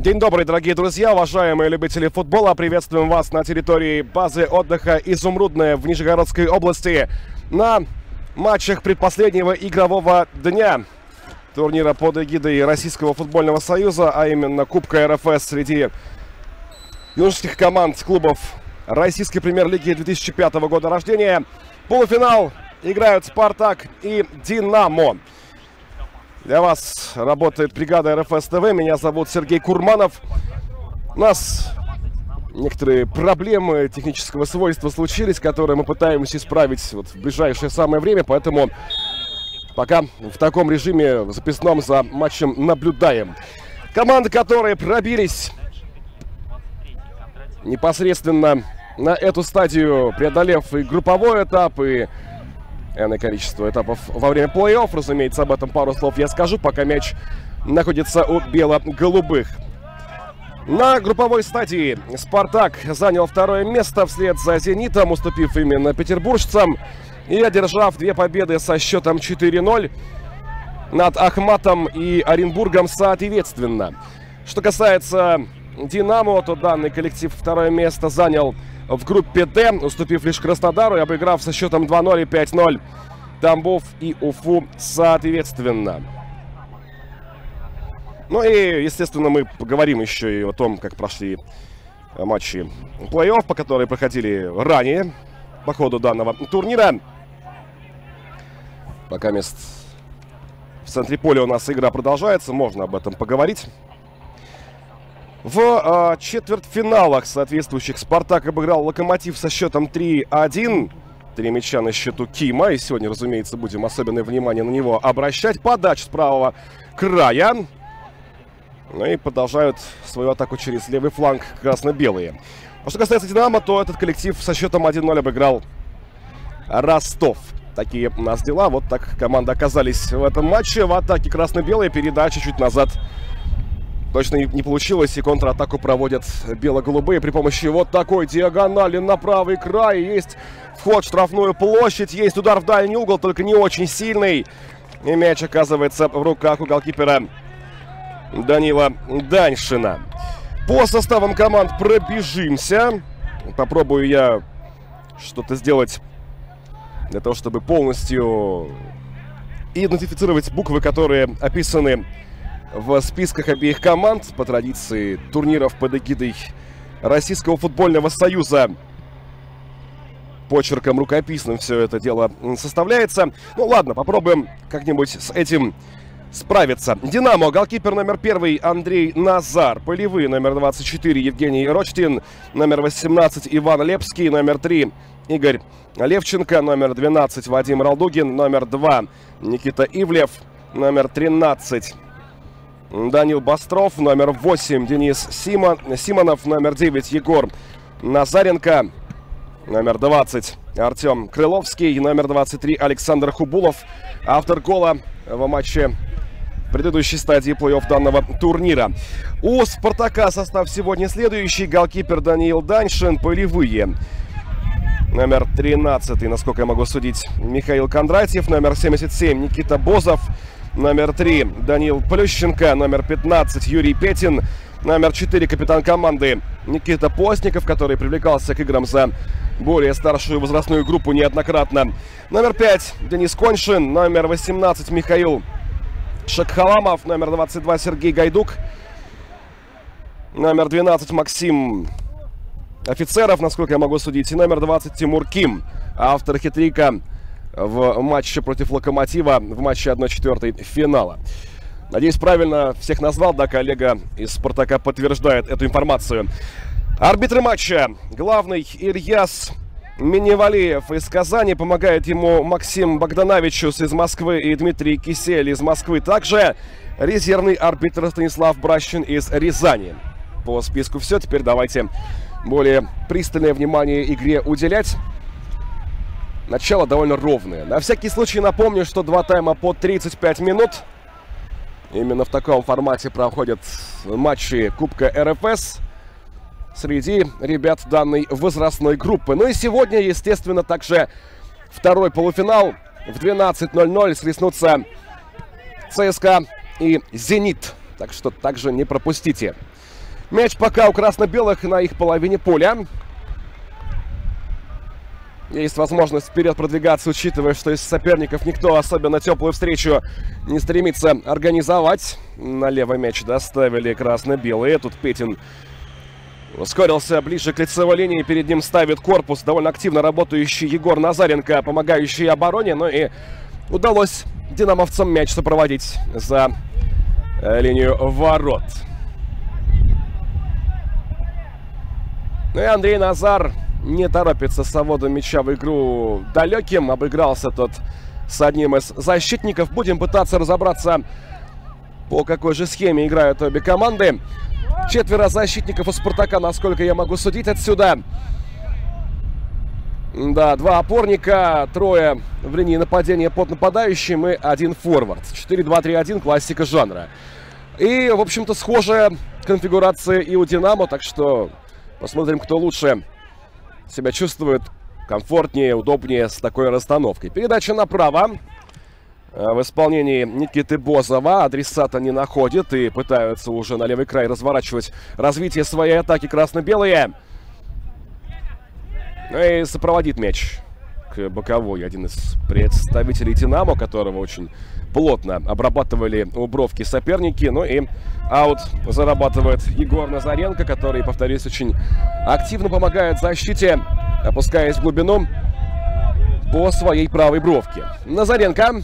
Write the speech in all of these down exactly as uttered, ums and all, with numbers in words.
День добрый, дорогие друзья, уважаемые любители футбола. Приветствуем вас на территории базы отдыха «Изумрудная» в Нижегородской области на матчах предпоследнего игрового дня турнира под эгидой Российского футбольного союза, а именно Кубка эр эф эс среди юношеских команд клубов Российской премьер-лиги две тысячи пятого года рождения. Полуфинал играют «Спартак» и «Динамо». Для вас работает бригада эр эф эс тэ вэ. Меня зовут Сергей Курманов. У нас некоторые проблемы технического свойства случились, которые мы пытаемся исправить вот в ближайшее самое время. Поэтому пока в таком режиме записном за матчем наблюдаем. Команды, которые пробились непосредственно на эту стадию, преодолев и групповой этап, и энное количество этапов во время плей-офф. Разумеется, об этом пару слов я скажу, пока мяч находится у бело-голубых. На групповой стадии «Спартак» занял второе место вслед за «Зенитом», уступив именно петербуржцам и одержав две победы со счетом четыре ноль над Ахматом и Оренбургом соответственно. Что касается «Динамо», то данный коллектив второе место занял в группе «Д», уступив лишь Краснодару и обыграв со счетом два ноль и пять ноль Тамбов и Уфу соответственно. Ну и, естественно, мы поговорим еще и о том, как прошли матчи плей-офф, по которые проходили ранее по ходу данного турнира. Пока мест в центре поля у нас игра продолжается, можно об этом поговорить. В э, четвертьфиналах соответствующих «Спартак» обыграл «Локомотив» со счетом три один. Три мяча на счету Кима. И сегодня, разумеется, будем особенное внимание на него обращать. Подача с правого края. Ну и продолжают свою атаку через левый фланг красно-белые. А что касается «Динамо», то этот коллектив со счетом один ноль обыграл Ростов. Такие у нас дела. Вот так команды оказались в этом матче. В атаке красно-белые. Передача чуть назад точно не получилось, и контратаку проводят бело-голубые при помощи вот такой диагонали на правый край. Есть вход в штрафную площадь, есть удар в дальний угол, только не очень сильный. И мяч оказывается в руках у голкипера Данила Даньшина. По составам команд пробежимся. Попробую я что-то сделать для того, чтобы полностью идентифицировать буквы, которые описаны в списках обеих команд по традиции турниров под эгидой Российского футбольного союза. Почерком рукописным все это дело составляется. Ну ладно, попробуем как-нибудь с этим справиться. «Динамо», голкипер номер первый Андрей Назар, полевые номер двадцать четыре Евгений Рочтин, номер восемнадцать Иван Лепский, номер три Игорь Левченко, номер двенадцать Вадим Ралдугин, номер два Никита Ивлев, номер тринадцать Данил Бастров, номер восемь Денис Симон, Симонов, номер девять Егор Назаренко, номер двадцать Артем Крыловский, номер двадцать три Александр Хубулов, автор гола в матче предыдущей стадии плей-офф данного турнира. У «Спартака» состав сегодня следующий: голкипер Даниил Даньшин, полевые номер тринадцать, насколько я могу судить, Михаил Кондратьев, номер семьдесят семь Никита Бозов, номер три Данил Плющенко, номер пятнадцать Юрий Петин, номер четыре капитан команды Никита Постников, который привлекался к играм за более старшую возрастную группу неоднократно, номер пять Денис Коньшин, номер восемнадцать Михаил Шакхаламов, номер двадцать два Сергей Гайдук, номер двенадцать Максим Офицеров, насколько я могу судить, и номер двадцать Тимур Ким, автор хитрика в матче против «Локомотива», в матче одна четвертая финала. Надеюсь, правильно всех назвал, да, коллега из «Спартака» подтверждает эту информацию. Арбитры матча. Главный Ильяс Миневалиев из Казани, помогает ему Максим Богдановичус из Москвы и Дмитрий Кисель из Москвы. Также резервный арбитр Станислав Бращин из Рязани. По списку все. Теперь давайте более пристальное внимание игре уделять. Начало довольно ровное. На всякий случай напомню, что два тайма по тридцать пять минут. Именно в таком формате проходят матчи Кубка эр эф эс среди ребят данной возрастной группы. Ну и сегодня, естественно, также второй полуфинал. В двенадцать ноль ноль схлестнутся ЦСКА и «Зенит». Так что также не пропустите. Мяч пока у красно-белых на их половине поля. Есть возможность вперед продвигаться, учитывая, что из соперников никто особенно теплую встречу не стремится организовать. На левый мяч доставили красно-белые. Тут Петин ускорился ближе к лицевой линии. Перед ним ставит корпус довольно активно работающий Егор Назаренко, помогающий обороне. Ну и удалось динамовцам мяч сопроводить за линию ворот. Ну и Андрей Назар не торопится с заводом мяча в игру далеким. Обыгрался тот с одним из защитников. Будем пытаться разобраться, по какой же схеме играют обе команды. Четверо защитников у «Спартака», насколько я могу судить отсюда. Да, два опорника, трое в линии нападения под нападающим и один форвард. четыре два три один, классика жанра. И, в общем-то, схожая конфигурация и у «Динамо», так что посмотрим, кто лучше себя чувствует, комфортнее, удобнее с такой расстановкой. Передача направо в исполнении Никиты Бозова. Адресата не находит и пытаются уже на левый край разворачивать развитие своей атаки красно-белые. Ну и сопроводит мяч к боковой один из представителей «Динамо», которого очень плотно обрабатывали у бровки соперники. Ну и аут зарабатывает Егор Назаренко, который, повторюсь, очень активно помогает защите, опускаясь в глубину по своей правой бровке. Назаренко.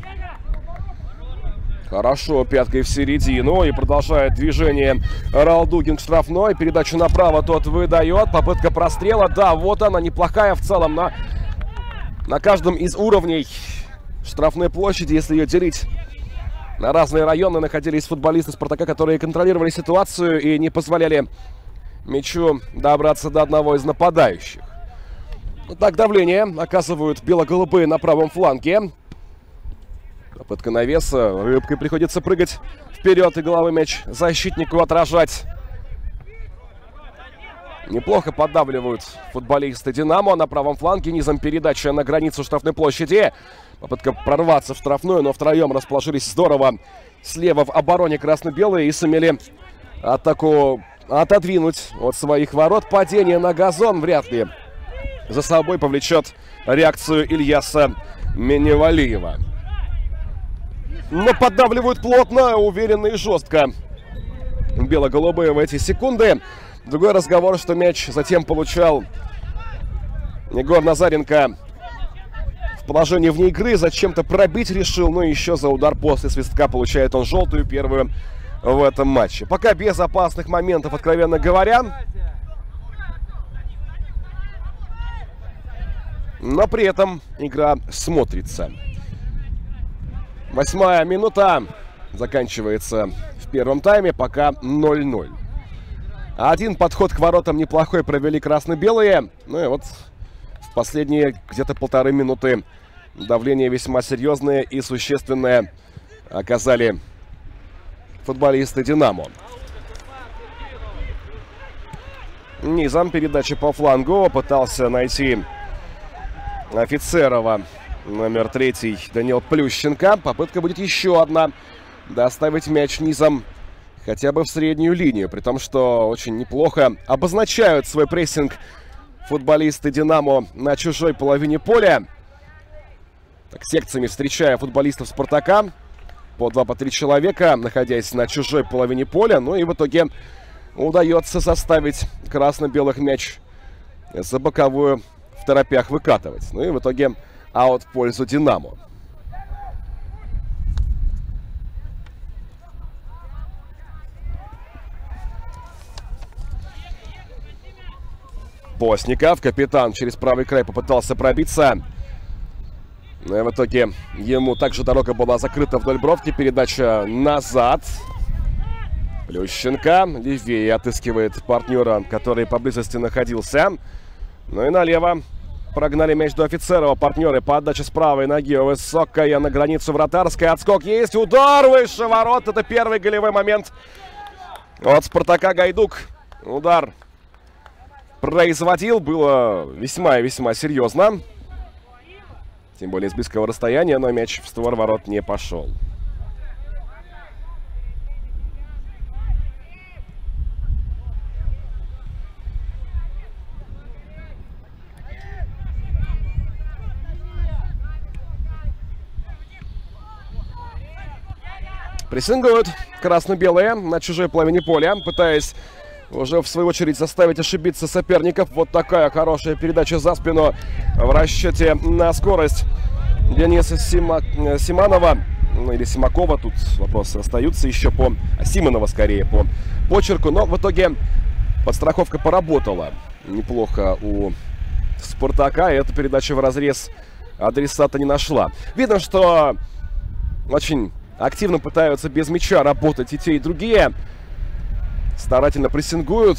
Хорошо, пяткой в середину. И продолжает движение Ралдугин к штрафной. Передачу направо тот выдает. Попытка прострела. Да, вот она, неплохая в целом. На, на каждом из уровней штрафной площади, если ее делить на разные районы, находились футболисты «Спартака», которые контролировали ситуацию и не позволяли мячу добраться до одного из нападающих. Вот так давление оказывают бело-голубые на правом фланге. Попытка навеса. Рыбкой приходится прыгать вперед и головой мяч защитнику отражать. Неплохо поддавливают футболисты «Динамо» на правом фланге. Низом передача на границу штрафной площади. Попытка прорваться в штрафную, но втроем расположились здорово слева в обороне красно-белые и сумели атаку отодвинуть от своих ворот. Падение на газон вряд ли за собой повлечет реакцию Ильяса Меневалиева. Но поддавливают плотно, уверенно и жестко бело-голубые в эти секунды. Другой разговор, что мяч затем получал Егор Назаренко в положении вне игры. Зачем-то пробить решил, но еще за удар после свистка получает он желтую, первую в этом матче. Пока без опасных моментов, откровенно говоря. Но при этом игра смотрится. Восьмая минута заканчивается в первом тайме, пока ноль ноль. Один подход к воротам неплохой провели красно-белые. Ну и вот в последние где-то полторы минуты давление весьма серьезное и существенное оказали футболисты «Динамо». Низом передача по флангу. Пытался найти Офицерова. Номер третий Данил Плющенко. Попытка будет еще одна. Доставить мяч низом хотя бы в среднюю линию. При том, что очень неплохо обозначают свой прессинг футболисты «Динамо» на чужой половине поля. Так, секциями встречая футболистов «Спартака». По два, по три человека, находясь на чужой половине поля. Ну и в итоге удается заставить красно-белых мяч за боковую в торопях выкатывать. Ну и в итоге аут в пользу «Динамо». Постников, капитан, через правый край попытался пробиться. Но и в итоге ему также дорога была закрыта вдоль бровки. Передача назад. Плющенко левее отыскивает партнера, который поблизости находился. Ну и налево прогнали мяч до Офицерова. Партнеры, подача с правой ноги. Высокая на границу вратарской. Отскок есть. Удар выше ворот. Это первый голевой момент от «Спартака». Гайдук удар производил. Было весьма и весьма серьезно. Тем более с близкого расстояния, но мяч в створ ворот не пошел. Прессингуют красно-белые на чужой половине поля, пытаясь уже в свою очередь заставить ошибиться соперников. Вот такая хорошая передача за спину в расчете на скорость Дениса Сима... Симанова. Ну, или Симакова, тут вопросы остаются еще по... А, Симонова скорее по почерку. Но в итоге подстраховка поработала неплохо у Спартака. И эта передача в разрез адресата не нашла. Видно, что очень активно пытаются без мяча работать и те, и другие. Старательно прессингуют.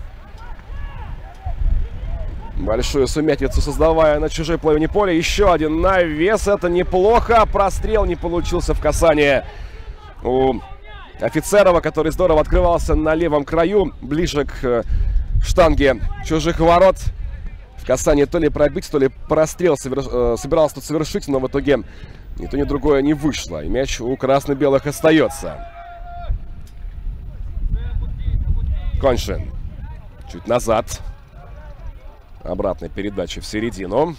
Большую сумятицу создавая на чужой половине поля. Еще один навес. Это неплохо. Прострел не получился в касании у Офицерова, который здорово открывался на левом краю, ближе к штанге чужих ворот. В касании то ли пробить, то ли прострел совер... собирался тут совершить, но в итоге ни то, ни другое не вышло. И мяч у красно-белых остается. Коньшин. Чуть назад. Обратная передача в середину.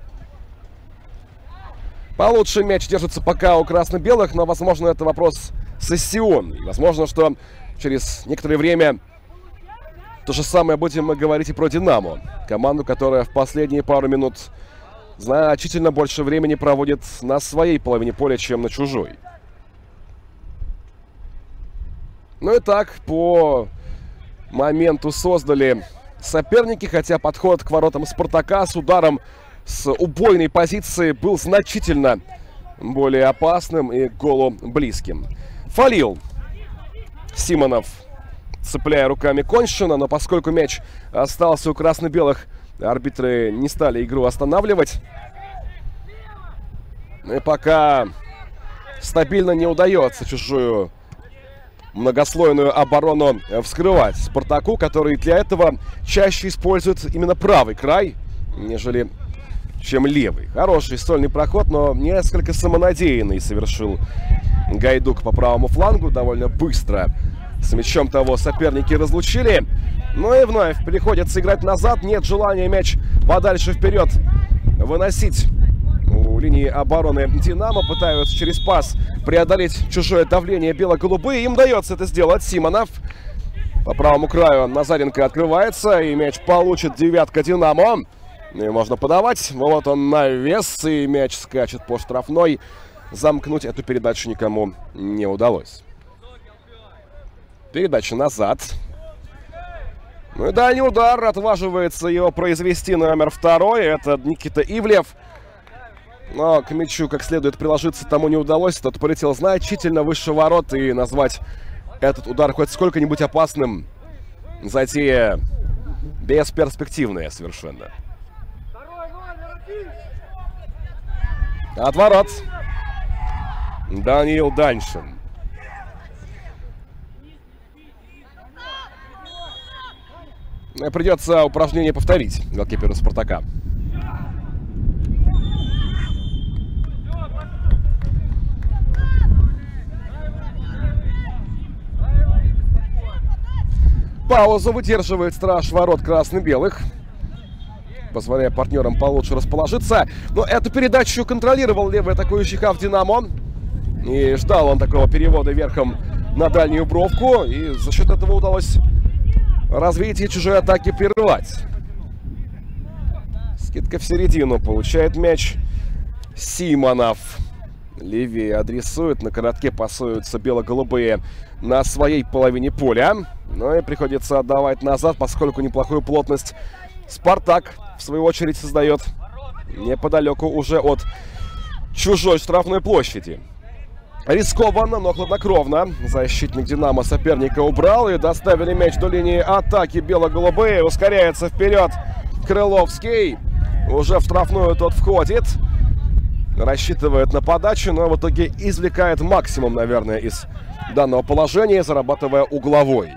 Получше мяч держится пока у красно-белых, но, возможно, это вопрос сессионный. Возможно, что через некоторое время то же самое будем мы говорить и про «Динамо». Команду, которая в последние пару минут значительно больше времени проводит на своей половине поля, чем на чужой. Ну и так, по моменту создали соперники, хотя подход к воротам Спартака с ударом с убойной позиции был значительно более опасным и к голу близким. Фалил Симонов, цепляя руками Коньшина, но поскольку мяч остался у красно-белых, арбитры не стали игру останавливать. И пока стабильно не удается чужую многослойную оборону вскрывать Спартаку, который для этого чаще использует именно правый край, нежели чем левый. Хороший сольный проход, но несколько самонадеянный совершил Гайдук по правому флангу. Довольно быстро с мячом того соперники разлучили. Ну и вновь приходится играть назад. Нет желания мяч подальше вперед выносить. У линии обороны «Динамо» пытаются через пас преодолеть чужое давление бело-голубые. Им удается это сделать. Симонов по правому краю. Назаренко открывается, и мяч получит девятка «Динамо». И можно подавать. Вот он навес, и мяч скачет по штрафной. Замкнуть эту передачу никому не удалось. Передача назад. Ну и дальний удар. Отваживается его произвести номер второй. Это Никита Ивлев. Но к мячу как следует приложиться тому не удалось. Тот полетел значительно выше ворот. И назвать этот удар хоть сколько-нибудь опасным затея бесперспективная совершенно. От ворот Даниил Даньшин. Придется упражнение повторить голкиперу Спартака. Паузу выдерживает страж ворот красно-белых, позволяя партнерам получше расположиться. Но эту передачу контролировал левый атакующий хав «Динамо». И ждал он такого перевода верхом на дальнюю бровку. И за счет этого удалось развитие чужой атаки прервать. Скидка в середину. Получает мяч Симонов. Левее адресует. На коротке пасуются бело-голубые на своей половине поля. Но и приходится отдавать назад, поскольку неплохую плотность Спартак в свою очередь создает неподалеку уже от чужой штрафной площади. Рискованно, но хладнокровно защитник «Динамо» соперника убрал и доставили мяч до линии атаки бело-голубые. Ускоряется вперед Крыловский. Уже в штрафную тот входит. Рассчитывает на подачу, но в итоге извлекает максимум, наверное, из данного положения, зарабатывая угловой.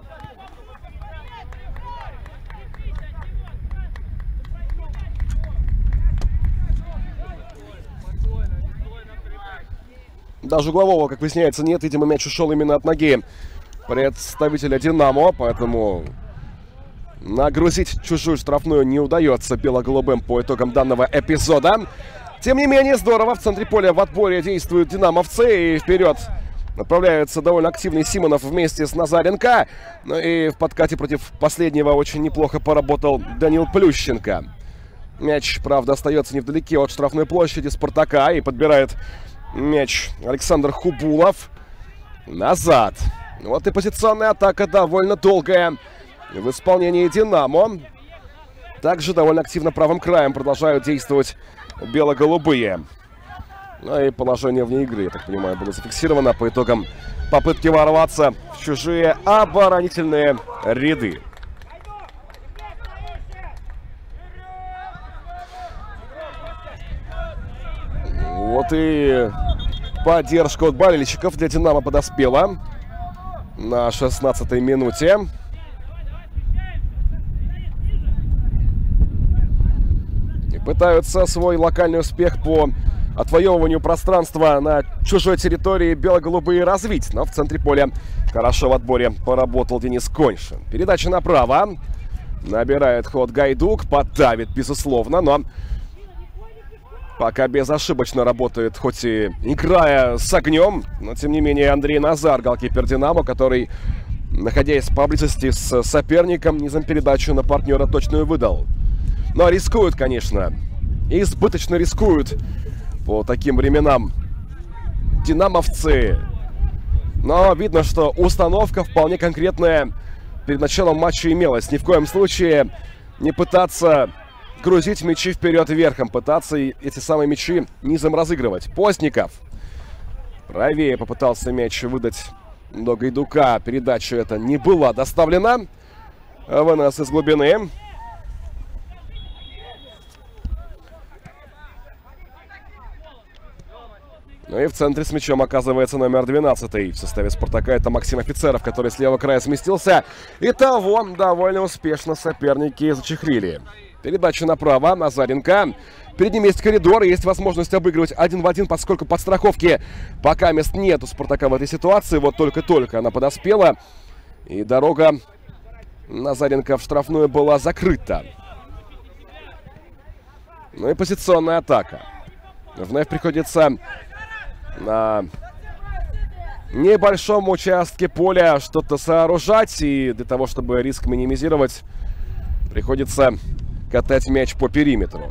Даже углового, как выясняется, нет. Видимо, мяч ушел именно от ноги представителя «Динамо». Поэтому нагрузить чужую штрафную не удается бело-голубым по итогам данного эпизода. Тем не менее, здорово. В центре поля в отборе действуют динамовцы. И вперед Направляется довольно активный Симонов вместе с Назаренко. Ну и в подкате против последнего очень неплохо поработал Данил Плющенко. Мяч, правда, остается невдалеке от штрафной площади Спартака. И подбирает мяч Александр Хубулов. Назад. Вот и позиционная атака довольно долгая в исполнении «Динамо». Также довольно активно правым краем продолжают действовать бело-голубые. Ну и положение вне игры, я так понимаю, было зафиксировано по итогам попытки ворваться в чужие оборонительные ряды. Вот и поддержка от болельщиков для «Динамо» подоспела на шестнадцатой минуте. И пытаются свой локальный успех по отвоевыванию пространства на чужой территории бело-голубые развить. Но в центре поля хорошо в отборе поработал Денис Коньшин. Передача направо. Набирает ход Гайдук. Подавит, безусловно, но пока безошибочно работает, хоть и играя с огнем. Но, тем не менее, Андрей Назар, голкипер «Динамо», который, находясь поблизости с соперником, низом передачу на партнера точную выдал. Но рискуют, конечно. Избыточно рискуют по таким временам динамовцы. Но видно, что установка вполне конкретная перед началом матча имелась. Ни в коем случае не пытаться грузить мячи вперед верхом, пытаться эти самые мячи низом разыгрывать. Постников правее попытался мяч выдать до Гайдука. Передача эта не была доставлена. Вынос из глубины. Ну и в центре с мячом оказывается номер двенадцатый в составе «Спартака». Это Максим Офицеров, который с левого края сместился. И того довольно успешно соперники зачехлили. Передача направо. Назаренко. Перед ним есть коридор, и есть возможность обыгрывать один в один, поскольку подстраховки пока мест нет у «Спартака» в этой ситуации. Вот только-только она подоспела. И дорога Назаренко в штрафную была закрыта. Ну и позиционная атака. Вновь приходится на небольшом участке поля что-то сооружать. И для того, чтобы риск минимизировать, приходится катать мяч по периметру.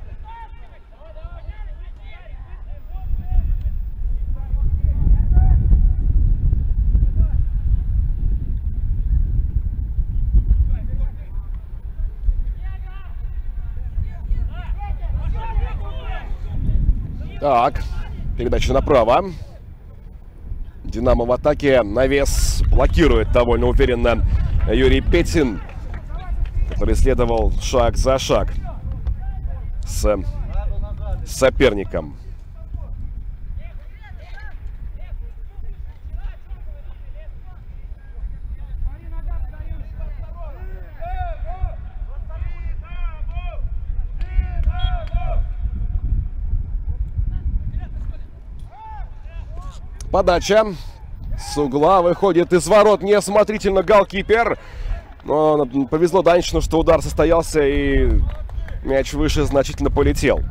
Так, передача направо. «Динамо» в атаке. Навес блокирует довольно уверенно Юрий Петин, который следовал шаг за шаг с соперником. Подача. С угла выходит из ворот неосмотрительно голкипер. Но повезло Даньшину, что удар состоялся и мяч выше значительно полетел.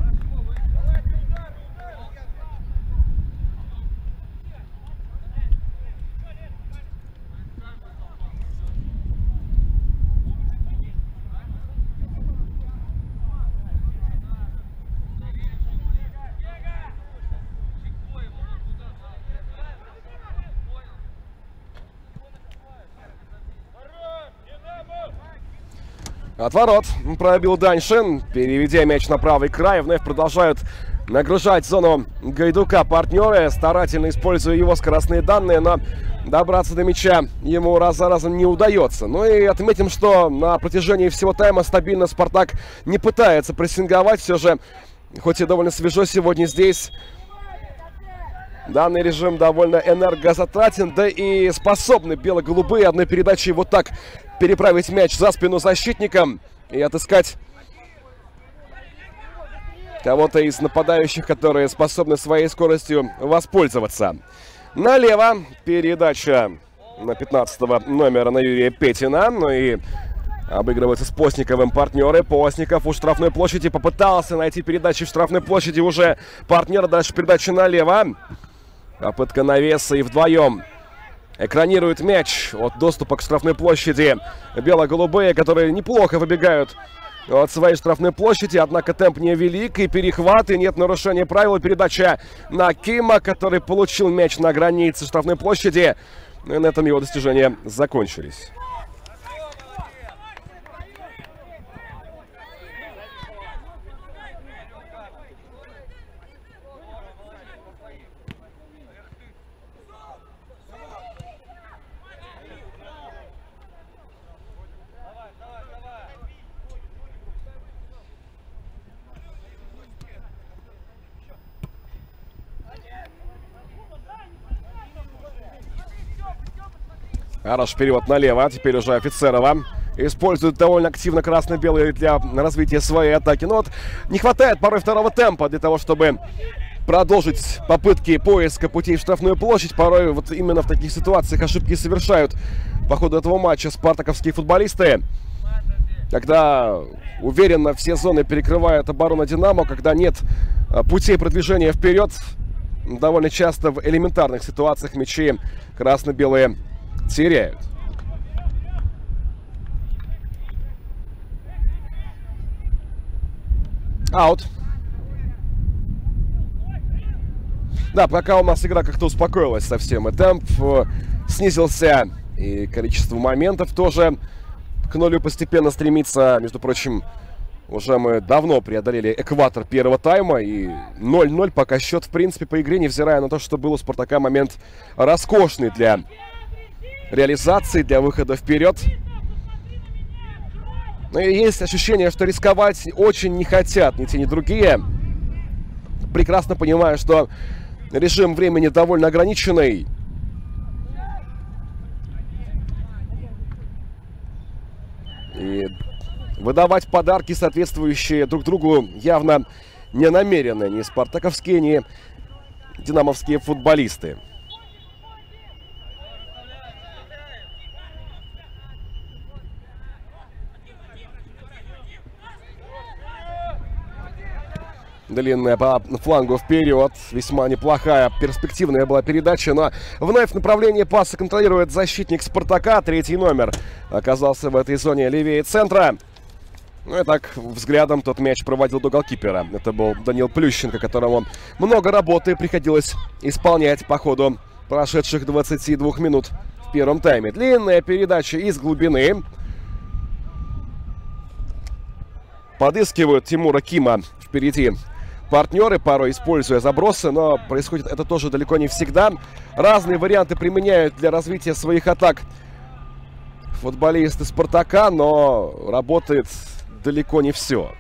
Отворот пробил Даньшин, переведя мяч на правый край. Вновь продолжают нагружать зону Гайдука партнеры, старательно используя его скоростные данные, но добраться до мяча ему раз за разом не удается. Ну и отметим, что на протяжении всего тайма стабильно «Спартак» не пытается прессинговать. Все же, хоть и довольно свежо сегодня здесь, данный режим довольно энергозатратен, да и способны бело-голубые одной передачей вот так переправить мяч за спину защитникам и отыскать кого-то из нападающих, которые способны своей скоростью воспользоваться. Налево передача на пятнадцатого номера на Юрия Петина. Ну и обыгрываются с Постниковым партнеры. Постников у штрафной площади попытался найти передачи в штрафной площади уже партнера. Дальше передача налево. Попытка навеса и вдвоем экранирует мяч от доступа к штрафной площади. Бело-голубые, которые неплохо выбегают от своей штрафной площади, однако темп невелик, и перехват, и нет нарушения правил. Передача на Кима, который получил мяч на границе штрафной площади. И на этом его достижения закончились. Хороший перевод налево. Теперь уже Офицерова использует довольно активно красно-белые для развития своей атаки. Но вот не хватает порой второго темпа для того, чтобы продолжить попытки поиска путей в штрафную площадь. Порой вот именно в таких ситуациях ошибки совершают по ходу этого матча спартаковские футболисты. Когда уверенно все зоны перекрывает оборона «Динамо», когда нет путей продвижения вперед, довольно часто в элементарных ситуациях мячи красно-белые теряют. Аут. Да, пока у нас игра как-то успокоилась совсем, и темп э, снизился, и количество моментов тоже к нулю постепенно стремится. Между прочим, уже мы давно преодолели экватор первого тайма, и ноль ноль пока счет, в принципе, по игре, невзирая на то, что был у Спартака момент роскошный для реализации, для выхода вперед. Но и есть ощущение, что рисковать очень не хотят ни те, ни другие. Прекрасно понимаю, что режим времени довольно ограниченный. И выдавать подарки, соответствующие друг другу, явно не намерены ни спартаковские, ни динамовские футболисты. Длинная по флангу вперед. Весьма неплохая, перспективная была передача. Но вновь направление паса контролирует защитник Спартака. Третий номер оказался в этой зоне левее центра. Ну и так взглядом тот мяч проводил до голкипера. Это был Данил Плющенко, которому много работы приходилось исполнять по ходу прошедших двадцати двух минут в первом тайме. Длинная передача из глубины. Подыскивают Тимура Кима впереди партнеры, порой используя забросы, но происходит это тоже далеко не всегда. Разные варианты применяют для развития своих атак футболисты Спартака, но работает далеко не все.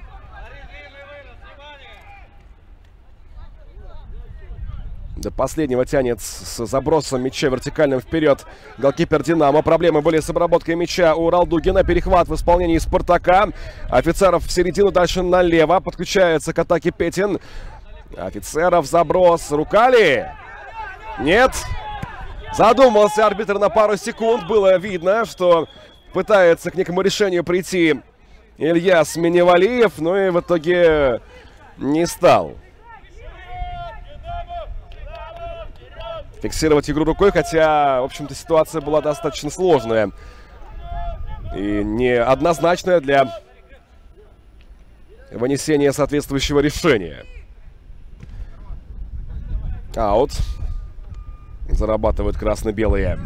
До последнего тянет с забросом мяча вертикальным вперед голкипер «Динамо». Проблемы были с обработкой мяча у Ралдугина. Перехват в исполнении Спартака. Офицеров в середину, дальше налево. Подключается к атаке Петин. Офицеров заброс. Рука ли? Нет. Задумался арбитр на пару секунд. Было видно, что пытается к некому решению прийти Ильяс Миневалиев, но и в итоге не стал фиксировать игру рукой, хотя, в общем-то, ситуация была достаточно сложная и неоднозначная для вынесения соответствующего решения. Аут. Зарабатывают красно-белые.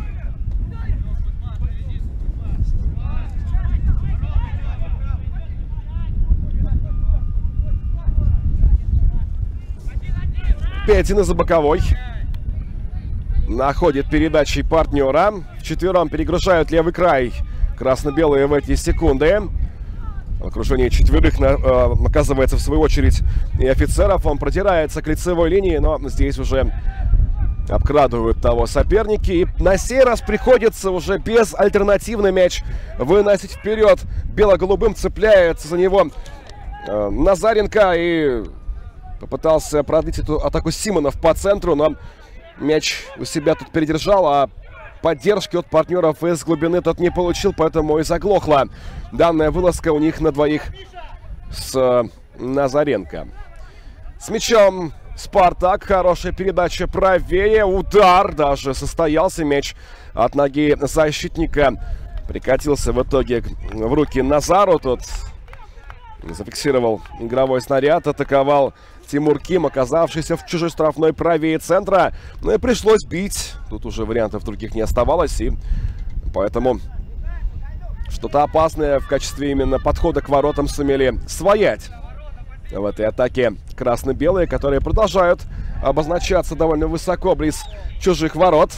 Петин из-за боковой. Находит передачей партнера. Вчетвером перегружают левый край красно-белые в эти секунды. В окружении четверых на, э, оказывается в свою очередь и Офицеров. Он протирается к лицевой линии, но здесь уже обкрадывают того соперники. И на сей раз приходится уже без альтернативный мяч выносить вперед. Бело-голубым цепляется за него э, Назаренко и попытался продлить эту атаку Симонов по центру, но мяч у себя тут передержал, а поддержки от партнеров из глубины тот не получил, поэтому и заглохла данная вылазка у них на двоих с Назаренко. С мячом Спартак. Хорошая передача правее. Удар даже состоялся. Мяч от ноги защитника прикатился в итоге в руки Назару. Тот зафиксировал игровой снаряд. Атаковал Тимур Ким, оказавшийся в чужой штрафной правее центра. Ну и пришлось бить. Тут уже вариантов других не оставалось. И поэтому что-то опасное в качестве именно подхода к воротам сумели своять в этой атаке красно-белые, которые продолжают обозначаться довольно высоко близ чужих ворот.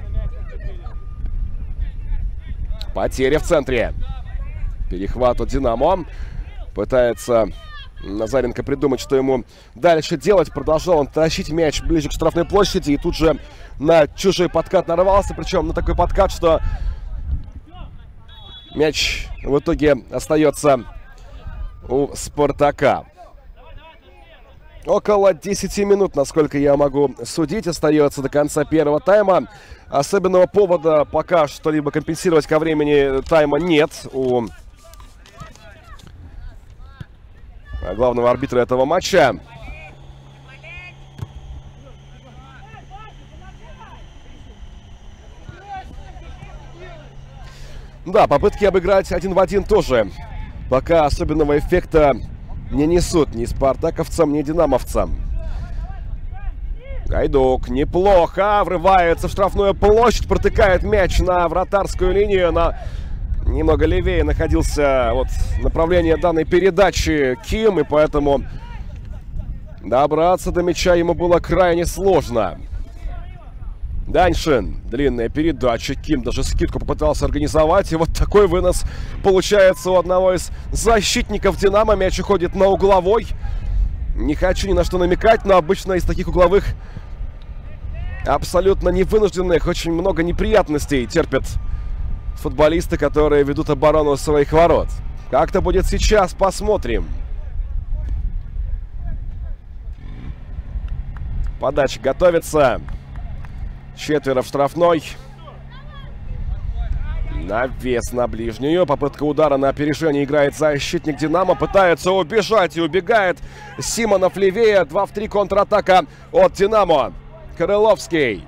Потеря в центре. Перехват от «Динамо». Пытается Назаренко придумать, что ему дальше делать. Продолжал он тащить мяч ближе к штрафной площади. И тут же на чужой подкат нарвался. Причем на такой подкат, что мяч в итоге остается у «Спартака». Около десяти минут, насколько я могу судить, остается до конца первого тайма. Особенного повода пока что-либо компенсировать ко времени тайма нет у главного арбитра этого матча. Да, попытки обыграть один в один тоже пока особенного эффекта не несут ни спартаковцам, ни динамовцам. Гайдук неплохо врывается в штрафную площадь, протыкает мяч на вратарскую линию. На немного левее находился вот направление данной передачи Ким, и поэтому добраться до мяча ему было крайне сложно. Даньшин. Длинная передача. Ким даже скидку попытался организовать. И вот такой вынос получается у одного из защитников «Динамо». Мяч уходит на угловой. Не хочу ни на что намекать, но обычно из таких угловых абсолютно невынужденных очень много неприятностей терпят футболисты, которые ведут оборону своих ворот. Как это будет сейчас, посмотрим. Подача готовится. Четверо в штрафной. Навес на ближнюю. Попытка удара на опережение играет защитник «Динамо». Пытается убежать и убегает. Симонов левее. два в три контратака от «Динамо». Крыловский.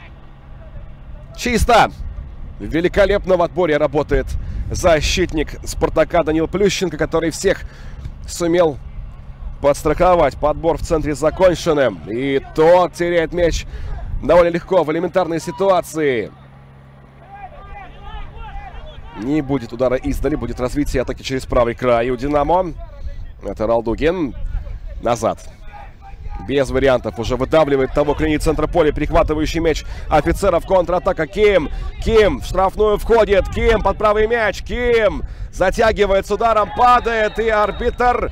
Чисто. Великолепно в отборе работает защитник «Спартака» Данил Плющенко, который всех сумел подстраховать. Подбор в центре законченным. И тот теряет мяч довольно легко в элементарной ситуации. Не будет удара издали, будет развитие атаки через правый край у «Динамо». Это Ралдугин. Назад. Без вариантов. Уже выдавливает того к линии центра поля. Перехватывающий мяч офицеров. Контратака. Ким. Ким в штрафную входит. Ким под правый мяч. Ким затягивает с ударом. Падает. И арбитр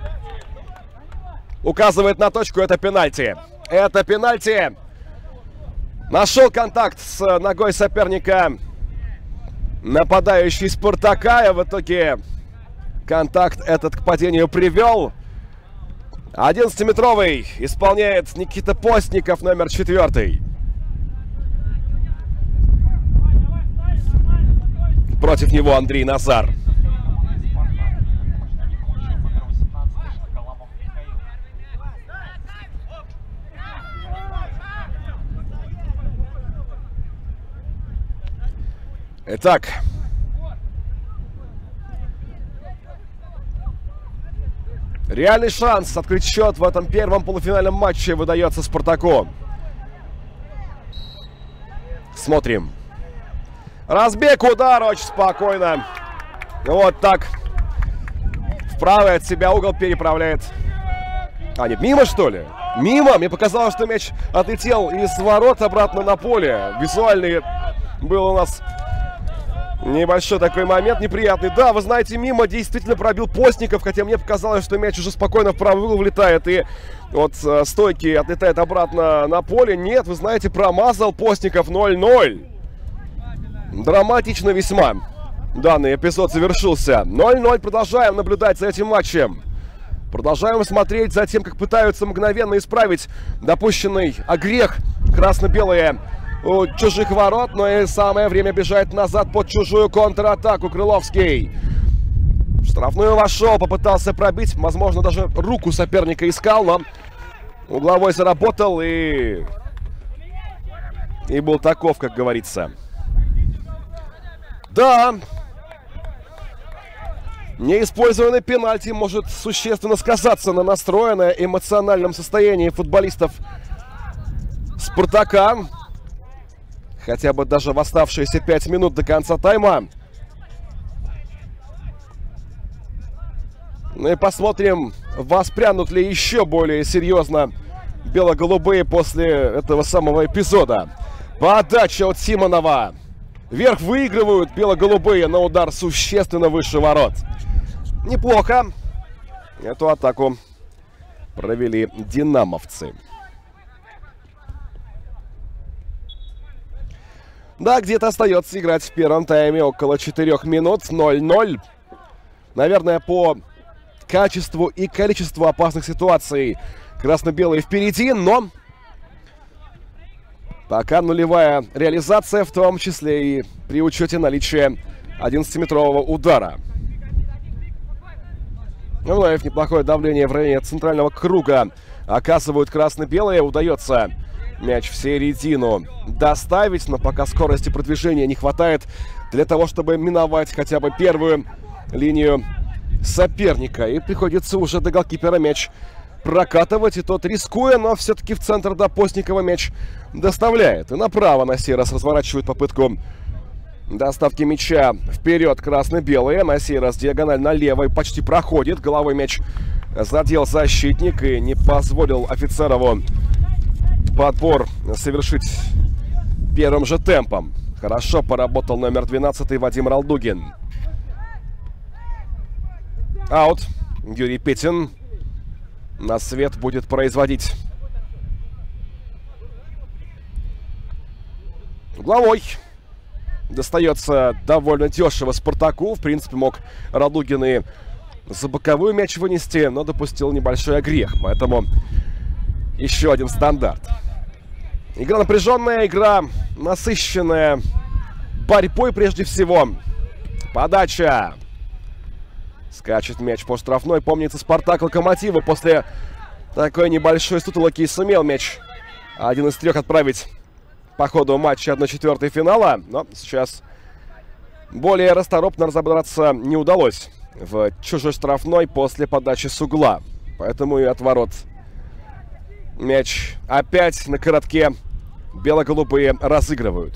указывает на точку. Это пенальти. Это пенальти. Нашел контакт с ногой соперника нападающий «Спартака». И в итоге контакт этот к падению привел. одиннадцатиметровый исполняет Никита Постников, номер четвертый. Против него Андрей Назар. Итак, реальный шанс открыть счет в этом первом полуфинальном матче выдается «Спартаку». Смотрим. Разбег, удар очень спокойно. Вот так. В правый от себя угол переправляет. А, нет, мимо, что ли? Мимо. Мне показалось, что мяч отлетел из ворот обратно на поле. Визуальный был у нас небольшой такой момент неприятный. Да, вы знаете, мимо действительно пробил Постников, хотя мне показалось, что мяч уже спокойно в правый угол влетает и вот э, стойки отлетает обратно на поле. Нет, вы знаете, промазал Постников. Ноль ноль. Драматично весьма данный эпизод завершился. ноль ноль. Продолжаем наблюдать за этим матчем. Продолжаем смотреть за тем, как пытаются мгновенно исправить допущенный огрех красно-белые у чужих ворот, но и самое время бежать назад под чужую контратаку. Крыловский в штрафную вошел, попытался пробить, возможно, даже руку соперника искал, но Угловой заработал и... И был таков, как говорится. Да. Неиспользованный пенальти может существенно сказаться на настроенном эмоциональном состоянии футболистов Спартака. Хотя бы даже в оставшиеся пять минут до конца тайма. Ну и посмотрим, воспрянут ли еще более серьезно бело-голубые после этого самого эпизода. Подача от Симонова. Вверх выигрывают бело-голубые, на удар существенно выше ворот. Неплохо. Эту атаку провели динамовцы. Да, где-то остается играть в первом тайме около четырёх минут. ноль ноль. Наверное, по качеству и количеству опасных ситуаций красно-белые впереди, но пока нулевая реализация, в том числе и при учете наличия одиннадцатиметрового удара. Вновь неплохое давление в районе центрального круга оказывают красно-белые. Удается мяч в середину доставить, но пока скорости продвижения не хватает для того, чтобы миновать хотя бы первую линию соперника. И приходится уже до голкипера мяч прокатывать. И тот, рискуя, но все-таки в центр до Постникова мяч доставляет. И направо на сей раз разворачивают попытку доставки мяча вперед красно-белые. На сей раз диагональ налево и почти проходит. Головой мяч задел защитник и не позволил Офицерову подбор совершить первым же темпом. Хорошо поработал номер двенадцатый Вадим Ралдугин. Аут. Юрий Петин на свет будет производить. Угловой. Достается довольно дешево Спартаку. В принципе, мог Ралдугин и за боковую мяч вынести, но допустил небольшой огрех. Поэтому еще один стандарт. Игра напряженная, игра насыщенная борьбой прежде всего. Подача. Скачет мяч по штрафной. Помнится, Спартак Локомотива после такой небольшой сутолоки сумел мяч один из трех отправить по ходу матча одна четвертая финала. Но сейчас более расторопно разобраться не удалось в чужой штрафной после подачи с угла. Поэтому и от ворот мяч опять на коротке бело-голубые разыгрывают.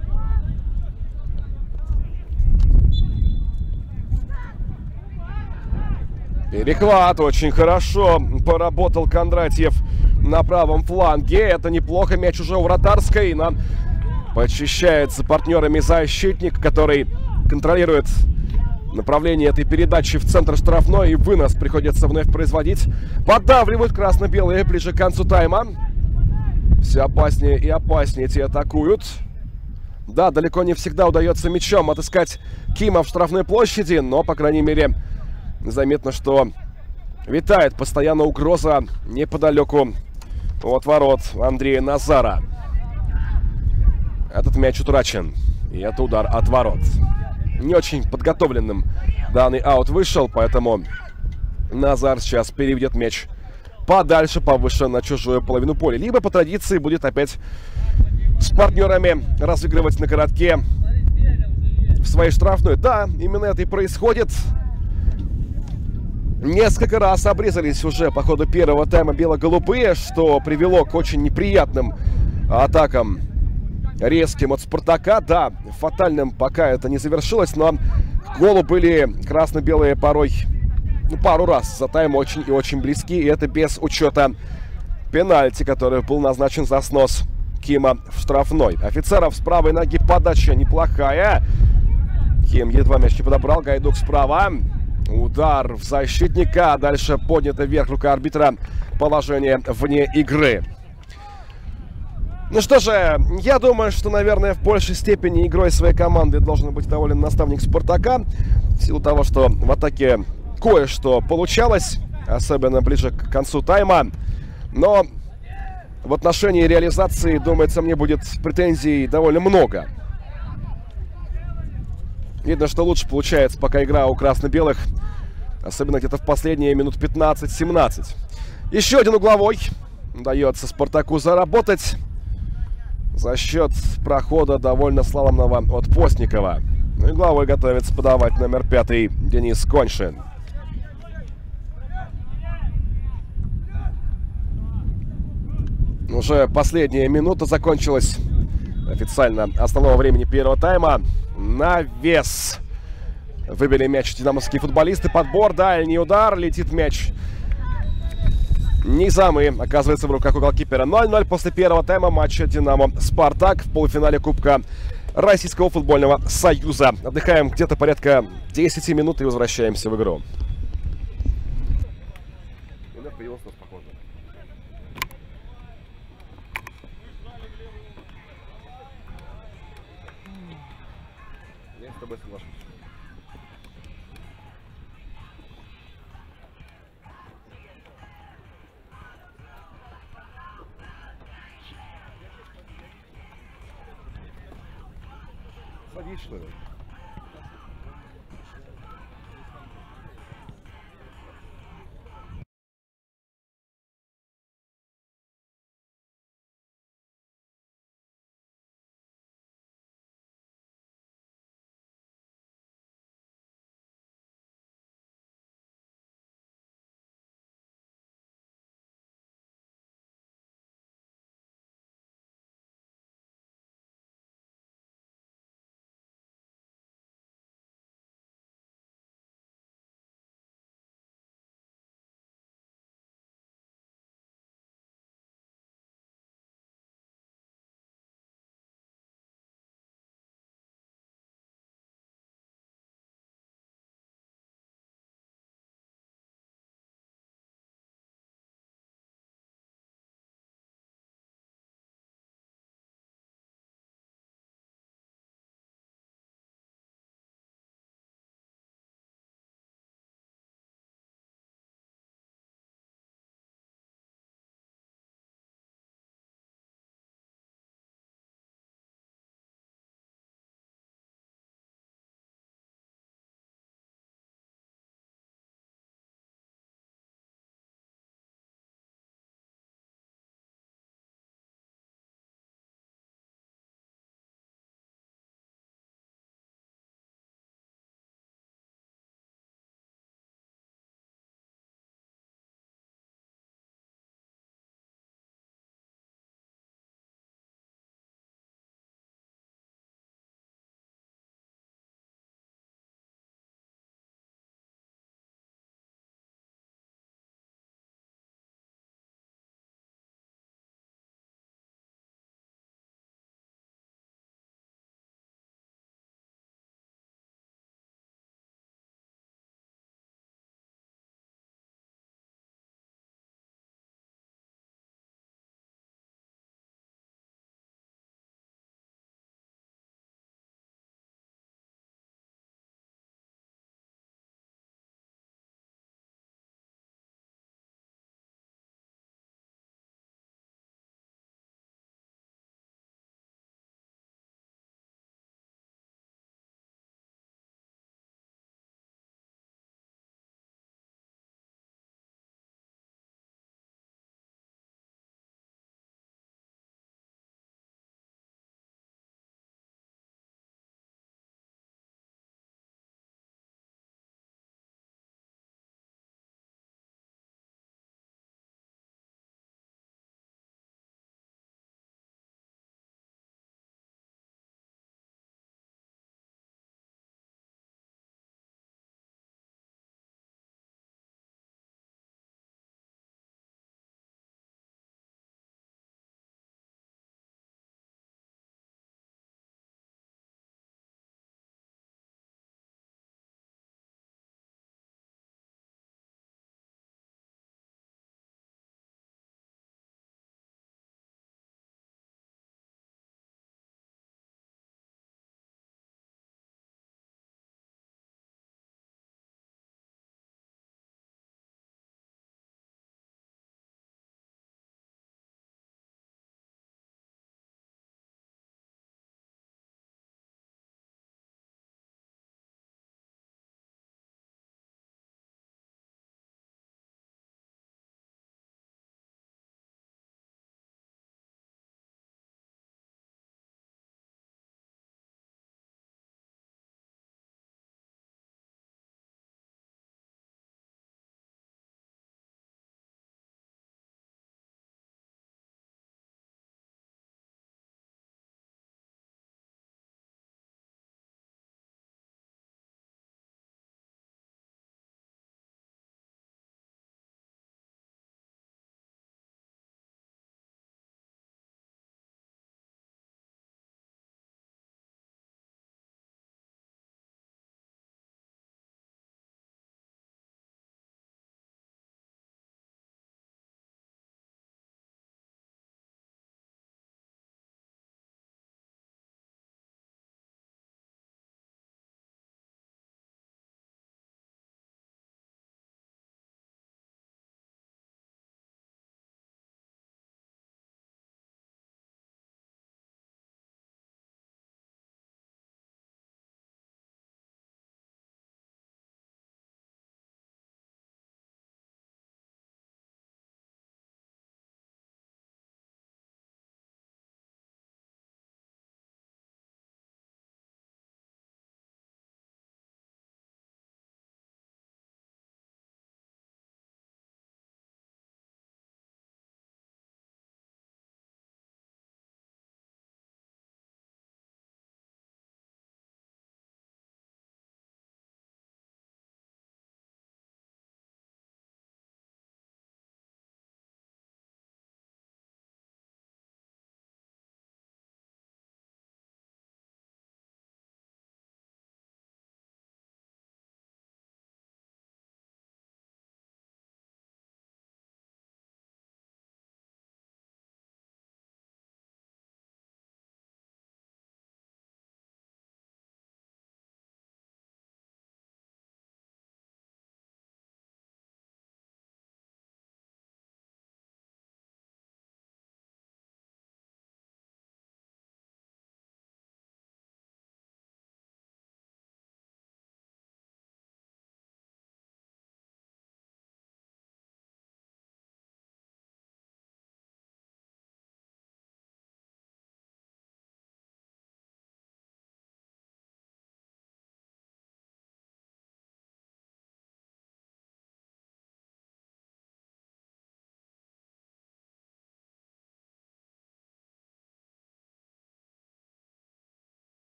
Перехват. Очень хорошо поработал Кондратьев на правом фланге. Это неплохо. Мяч уже у вратарской. Нам почищается партнерами защитник, который контролирует направление этой передачи в центр штрафной. И вынос приходится вновь производить. Подавливают красно-белые ближе к концу тайма. Все опаснее и опаснее те атакуют. Да, далеко не всегда удается мячом отыскать Кима в штрафной площади. Но, по крайней мере, заметно, что витает постоянно угроза неподалеку от ворот Андрея Назара. Этот мяч утрачен. И это удар от ворот. Не очень подготовленным данный аут вышел, поэтому Назар сейчас переведет мяч подальше, повыше на чужую половину поля. Либо по традиции будет опять с партнерами разыгрывать на коротке в своей штрафной. Да, именно это и происходит. Несколько раз обрезались уже по ходу первого тайма бело-голубые, что привело к очень неприятным атакам резким от Спартака. Да, фатальным пока это не завершилось, но к голу были красно-белые порой, ну, пару раз за тайм очень и очень близки. И это без учета пенальти, который был назначен за снос Кима в штрафной. Офицеров с правой ноги подача неплохая. Ким едва мяч не подобрал. Гайдук справа. Удар в защитника. Дальше поднята вверх рука арбитра. Положение вне игры. Ну что же, я думаю, что, наверное, в большей степени игрой своей команды должен быть доволен наставник Спартака. В силу того, что в атаке кое-что получалось, особенно ближе к концу тайма. Но в отношении реализации, думается, мне будет претензий довольно много. Видно, что лучше получается пока игра у красно-белых. Особенно где-то в последние минут пятнадцать-семнадцать. Еще один угловой. удается Спартаку заработать за счет прохода довольно славного от Постникова. Ну и главой готовится подавать номер пятый Денис Коньшин. Уже последняя минута закончилась официально основного времени первого тайма. Навес. Выбили мяч динамовские футболисты. Подбор, дальний удар. Летит мяч низом и оказывается в руках у голкипера. ноль ноль после первого тайма матча «Динамо-Спартак» в полуфинале Кубка Российского футбольного союза. Отдыхаем где-то порядка десяти минут и возвращаемся в игру. Я с тобой соглашусь. Садись, что ли?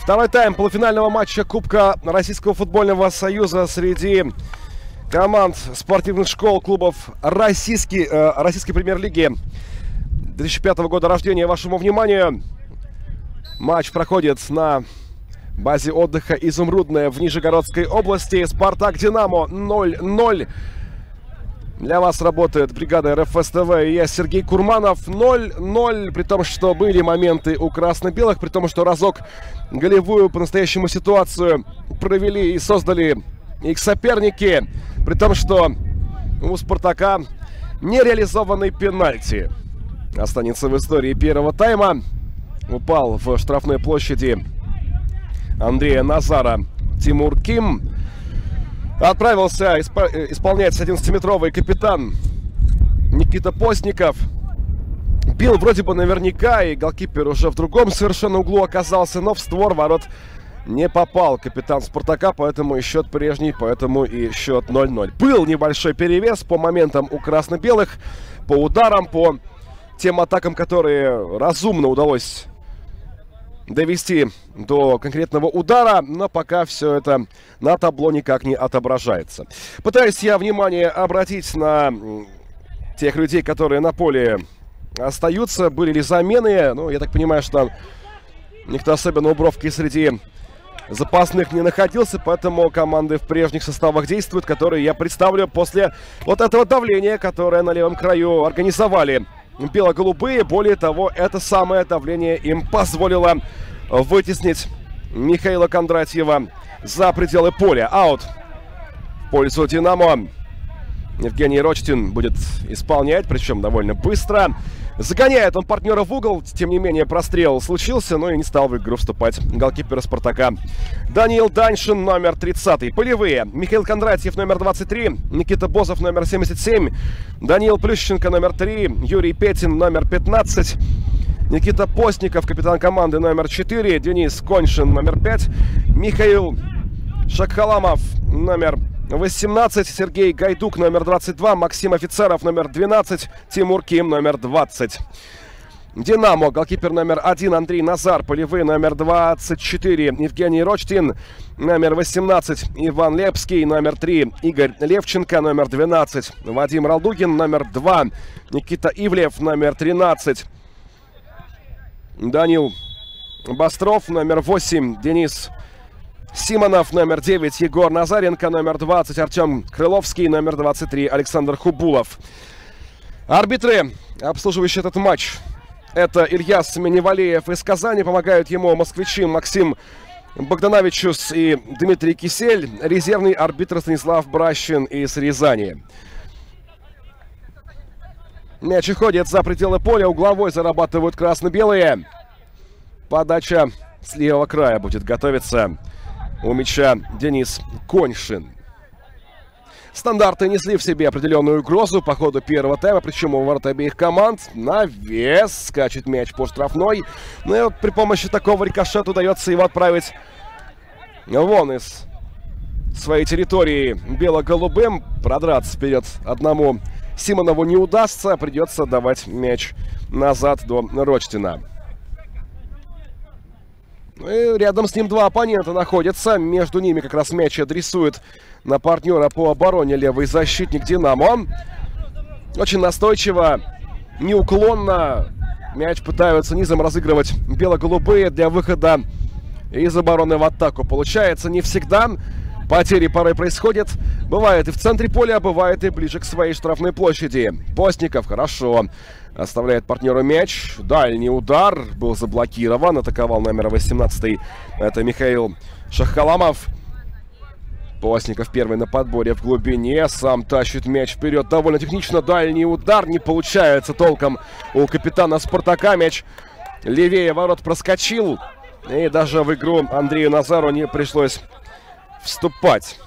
Второй тайм полуфинального матча Кубка Российского футбольного союза среди команд спортивных школ, клубов российской, э, российской премьер-лиги две тысячи пятого года рождения. Вашему вниманию, матч проходит на базе отдыха «Изумрудная» в Нижегородской области. «Спартак-Динамо» ноль ноль. Для вас работает бригада эр эф эс тэ вэ и я, Сергей Курманов. ноль ноль, при том, что были моменты у красно-белых, при том, что разок голевую по-настоящему ситуацию провели и создали их соперники, при том, что у «Спартака» нереализованный пенальти останется в истории первого тайма. Упал в штрафной площади Андрея Назара Тимур Ким. Отправился исп... исполнять одиннадцатиметровый капитан Никита Постников. Бил вроде бы наверняка, и голкипер уже в другом совершенно углу оказался, но в створ ворот не попал капитан «Спартака», поэтому и счет прежний, поэтому и счет ноль ноль. Был небольшой перевес по моментам у красно-белых, по ударам, по тем атакам, которые разумно удалось довести до конкретного удара, но пока все это на табло никак не отображается. Пытаюсь я внимание обратить на тех людей, которые на поле остаются. Были ли замены? Ну, я так понимаю, что никто особенно у Бровки среди запасных не находился, поэтому команды в прежних составах действуют, которые я представлю после вот этого давления, которое на левом краю организовали бело-голубые. Более того, это самое давление им позволило вытеснить Михаила Кондратьева за пределы поля. Аут в пользу «Динамо». Евгений Рочтин будет исполнять, причем довольно быстро. Загоняет он партнера в угол. Тем не менее, прострел случился, но и не стал в игру вступать голкипера «Спартака». Даниил Даньшин, номер тридцатый. Полевые: Михаил Кондратьев, номер двадцать три. Никита Бозов, номер семьдесят семь. Даниил Плющенко, номер три. Юрий Петин, номер пятнадцать. Никита Постников, капитан команды, номер четыре. Денис Коньшин, номер пять. Михаил Шакхаламов, номер восемнадцать. Сергей Гайдук, номер двадцать два. Максим Офицеров, номер двенадцать. Тимур Ким, номер двадцать. «Динамо», голкипер номер один Андрей Назар. Полевые: номер двадцать четыре Евгений Рочтин, номер восемнадцать Иван Лепский, номер три Игорь Левченко, номер двенадцать Вадим Ралдугин, номер два Никита Ивлев, номер тринадцать Данил Бастров, номер восемь Денис Симонов, номер девять Егор Назаренко, номер двадцать Артем Крыловский, номер двадцать три Александр Хубулов. Арбитры, обслуживающие этот матч, это Ильяс Миневалеев из Казани. Помогают ему москвичи Максим Богдановичус и Дмитрий Кисель. Резервный арбитр Станислав Бращин из Рязани. Мяч уходит за пределы поля. Угловой зарабатывают красно-белые. Подача с левого края будет готовиться. У мяча Денис Коньшин. Стандарты несли в себе определенную угрозу по ходу первого тайма, причем у ворот обеих команд. Навес, скачет мяч по штрафной. Ну и вот при помощи такого рикошета удается его отправить вон из своей территории бело-голубым. Продраться вперед одному Симонову не удастся. Придется давать мяч назад до Рочтина. И рядом с ним два оппонента находятся. Между ними как раз мяч адресует на партнера по обороне левый защитник «Динамо». Очень настойчиво, неуклонно мяч пытаются низом разыгрывать бело-голубые для выхода из обороны в атаку. Получается не всегда. Потери порой происходят. Бывает и в центре поля, а бывает и ближе к своей штрафной площади. Постников хорошо оставляет партнеру мяч. Дальний удар был заблокирован. Атаковал номер восемнадцатый. Это Михаил Шаххаламов. Постников первый на подборе в глубине. Сам тащит мяч вперед. Довольно технично. Дальний удар. Не получается толком у капитана «Спартака». Мяч левее ворот проскочил. И даже в игру Андрею Назару не пришлось вступать.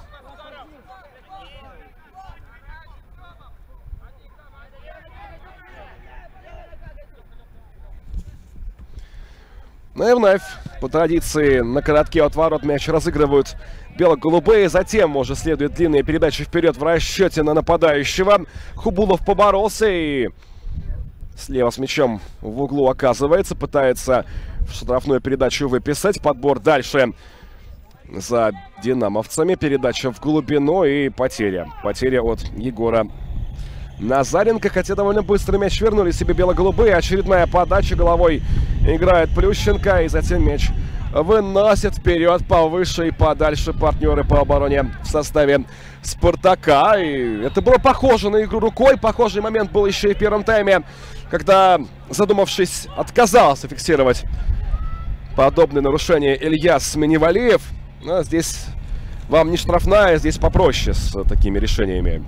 Ну и вновь, по традиции, на коротке от ворот мяч разыгрывают бело-голубые. Затем уже следует длинная передача вперед в расчете на нападающего. Хубулов поборолся и слева с мячом в углу оказывается. Пытается в штрафную передачу выписать. Подбор дальше за динамовцами. Передача в глубину и потеря. Потеря от Егора Назаренко. Хотя довольно быстро мяч вернули себе бело-голубые. Очередная подача головой играет Плющенко. И затем мяч выносит вперед повыше и подальше партнеры по обороне в составе Спартака. И это было похоже на игру рукой. Похожий момент был еще и в первом тайме, когда, задумавшись, отказался фиксировать подобное нарушение Ильяс Минивалиев. Но здесь вам не штрафная, здесь попроще с такими решениями.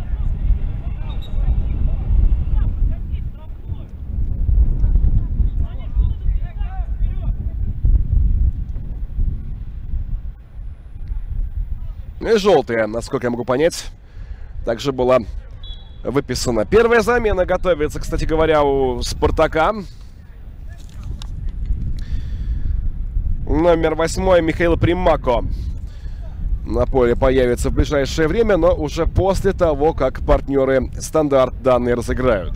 И желтая, насколько я могу понять, также была выписана. Первая замена готовится, кстати говоря, у Спартака. Номер восьмой Михаил Примако на поле появится в ближайшее время, но уже после того, как партнеры стандарт данные разыграют.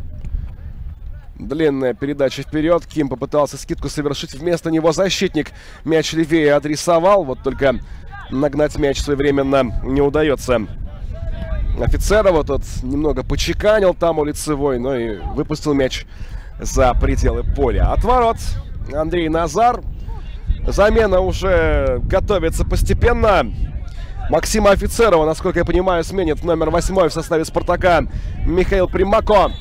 Длинная передача вперед. Ким попытался скидку совершить. Вместо него защитник мяч левее адресовал. Вот только нагнать мяч своевременно не удается Офицерову. Тот немного почеканил там у лицевой, но и выпустил мяч за пределы поля. Отворот Андрей Назар. Замена уже готовится постепенно. Максима Офицерова, насколько я понимаю, сменит номер восьмой в составе Спартака Михаил Примако.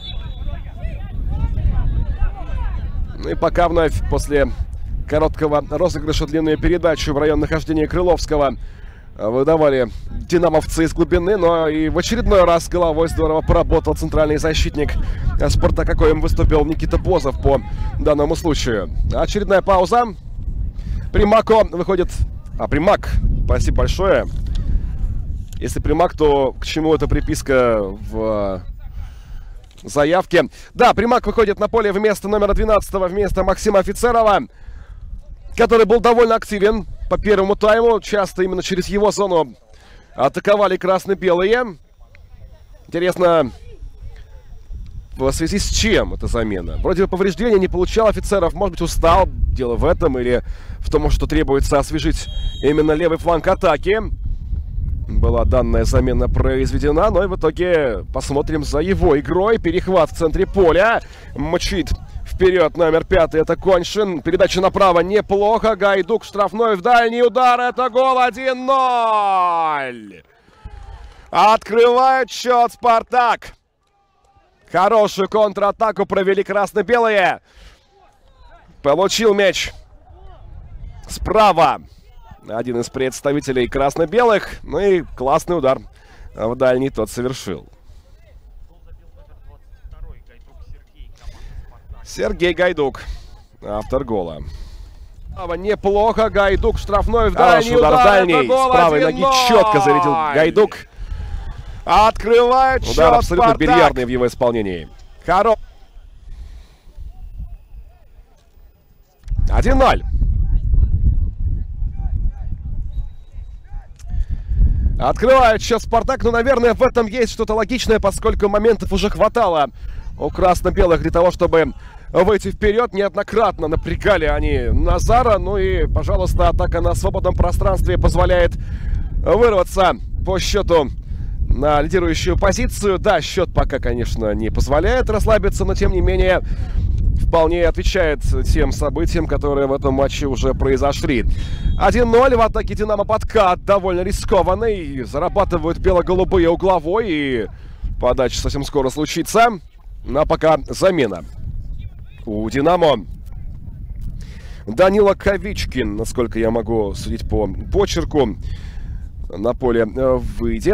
Ну и пока вновь после короткого розыгрыша длинную передачу в район нахождения Крыловского выдавали динамовцы из глубины, но и в очередной раз головой здорово поработал центральный защитник Спартака, коим выступил Никита Бозов по данному случаю. Очередная пауза. Примако выходит... А, Примак, спасибо большое. Если Примак, то к чему эта приписка в заявке? Да, Примак выходит на поле вместо номера двенадцатого, вместо Максима Офицерова, который был довольно активен по первому тайму. Часто именно через его зону атаковали красно-белые. Интересно, в связи с чем эта замена? Вроде бы повреждения не получал Офицеров. Может быть, устал. Дело в этом или в том, что требуется освежить именно левый фланг атаки. Была данная замена произведена. Но и в итоге посмотрим за его игрой. Перехват в центре поля. Мчит вперед номер пятый. Это Коньшин. Передача направо неплохо. Гайдук штрафной в дальний удар. Это гол один ноль. Открывает счет Спартак. Хорошую контратаку провели красно-белые. Получил мяч справа один из представителей красно-белых. Ну и классный удар в дальний тот совершил. Сергей Гайдук, автор гола. Неплохо. Гайдук штрафной в дальний удар. удар. Дальний. С правой ноги четко зарядил Гайдук. Открывает счет Удар абсолютно Спартак. Бильярдный в его исполнении. Хоро... один ноль. Открывает счет Спартак. Ну, наверное, в этом есть что-то логичное, поскольку моментов уже хватало у красно-белых для того, чтобы выйти вперед. Неоднократно напрягали они Назара. Ну и, пожалуйста, атака на свободном пространстве позволяет вырваться по счету на лидирующую позицию. Да, счет пока, конечно, не позволяет расслабиться, но, тем не менее, вполне отвечает тем событиям, которые в этом матче уже произошли. один ноль. В атаке Динамо подкат довольно рискованный. Зарабатывают бело-голубые угловой. И подача совсем скоро случится. Но пока замена у Динамо. Данила Ковичкин, насколько я могу судить по почерку, на поле выйдет.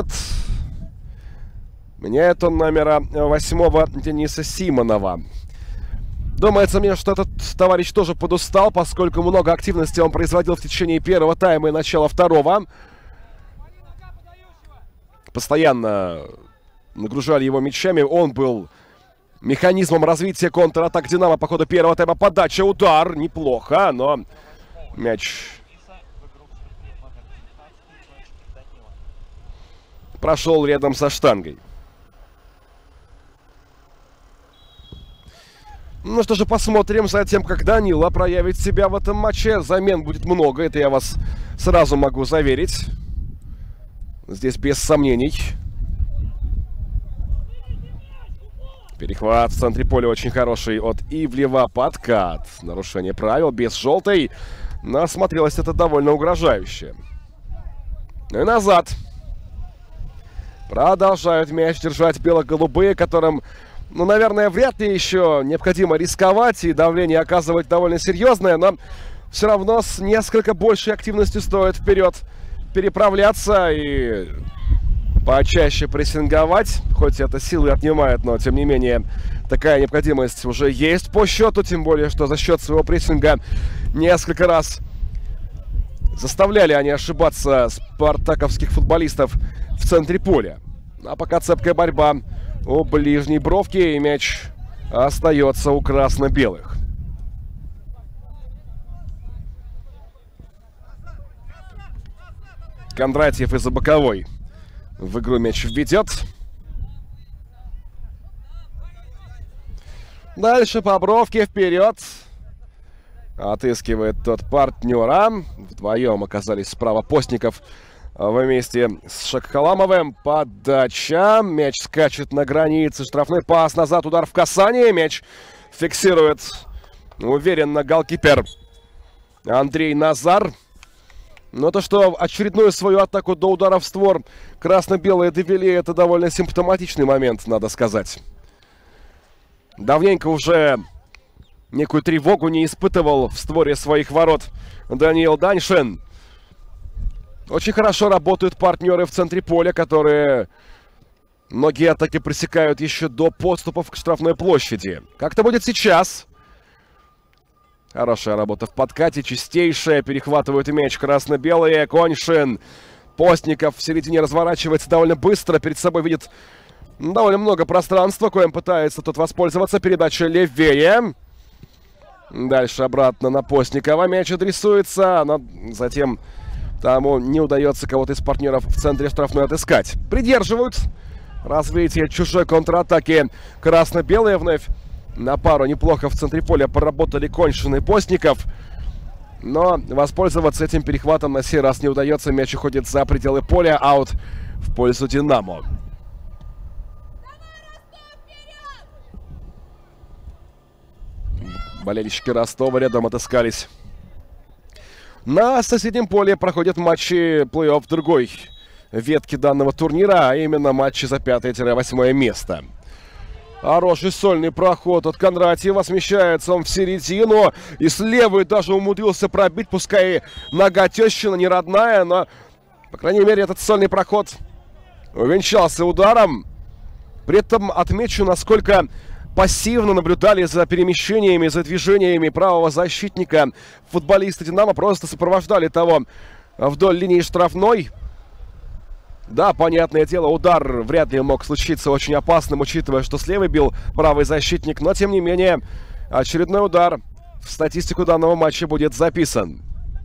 Меняет он номера восьмого Дениса Симонова. Думается мне, что этот товарищ тоже подустал, поскольку много активности он производил в течение первого тайма и начала второго. Постоянно нагружали его мячами. Он был механизмом развития контратак Динамо по ходу первого тайма. Подача, удар. Неплохо, но мяч прошел рядом со штангой. Ну что же, посмотрим за тем, как Данила проявит себя в этом матче. Замен будет много, это я вас сразу могу заверить. Здесь без сомнений. Перехват в центре поля очень хороший от Ивлева. Подкат. Нарушение правил без желтой. Но смотрелось это довольно угрожающе. Ну и назад. Продолжают мяч держать бело-голубые, которым, ну, наверное, вряд ли еще необходимо рисковать. И давление оказывать довольно серьезное. Но все равно с несколько большей активностью стоит вперед переправляться и почаще прессинговать. Хоть это силы отнимает, но тем не менее такая необходимость уже есть по счету. Тем более, что за счет своего прессинга несколько раз заставляли они ошибаться спартаковских футболистов в центре поля. А пока цепкая борьба у ближней бровки, и мяч остается у красно-белых. Кондратьев из-за боковой в игру мяч введет. Дальше по бровке вперед. Отыскивает тот партнера. Вдвоем оказались справа Постников вместе с Шакхаламовым. Подача. Мяч скачет на границе. Штрафной пас назад. Удар в касание. Мяч фиксирует уверенно голкипер Андрей Назар. Но то, что очередную свою атаку до удара в створ красно-белые довели, это довольно симптоматичный момент, надо сказать. Давненько уже некую тревогу не испытывал в створе своих ворот Даниил Даньшин. Очень хорошо работают партнеры в центре поля, которые многие атаки пресекают еще до подступов к штрафной площади. Как это будет сейчас? Хорошая работа в подкате, чистейшая. Перехватывают мяч красно-белые. Коньшин. Постников в середине разворачивается довольно быстро. Перед собой видит довольно много пространства, коим пытается тут воспользоваться. Передача левее. Дальше обратно на Постникова. Мяч адресуется, но затем тому не удается кого-то из партнеров в центре штрафной отыскать. Придерживают развитие чужой контратаки красно-белые вновь. На пару неплохо в центре поля поработали Коньшин и Постников. Но воспользоваться этим перехватом на сей раз не удается. Мяч уходит за пределы поля. Аут в пользу «Динамо». Болельщики Ростова рядом отыскались. На соседнем поле проходят матчи плей-офф другой ветки данного турнира, а именно матчи за пятое-восьмое место. Хороший сольный проход от Кондратьева. Смещается он в середину. И с левой даже умудрился пробить. Пускай и нога тещина не родная, но, по крайней мере, этот сольный проход увенчался ударом. При этом отмечу, насколько пассивно наблюдали за перемещениями, за движениями правого защитника. Футболисты «Динамо» просто сопровождали того вдоль линии штрафной. Да, понятное дело, удар вряд ли мог случиться очень опасным, учитывая, что слева бил правый защитник. Но, тем не менее, очередной удар в статистику данного матча будет записан.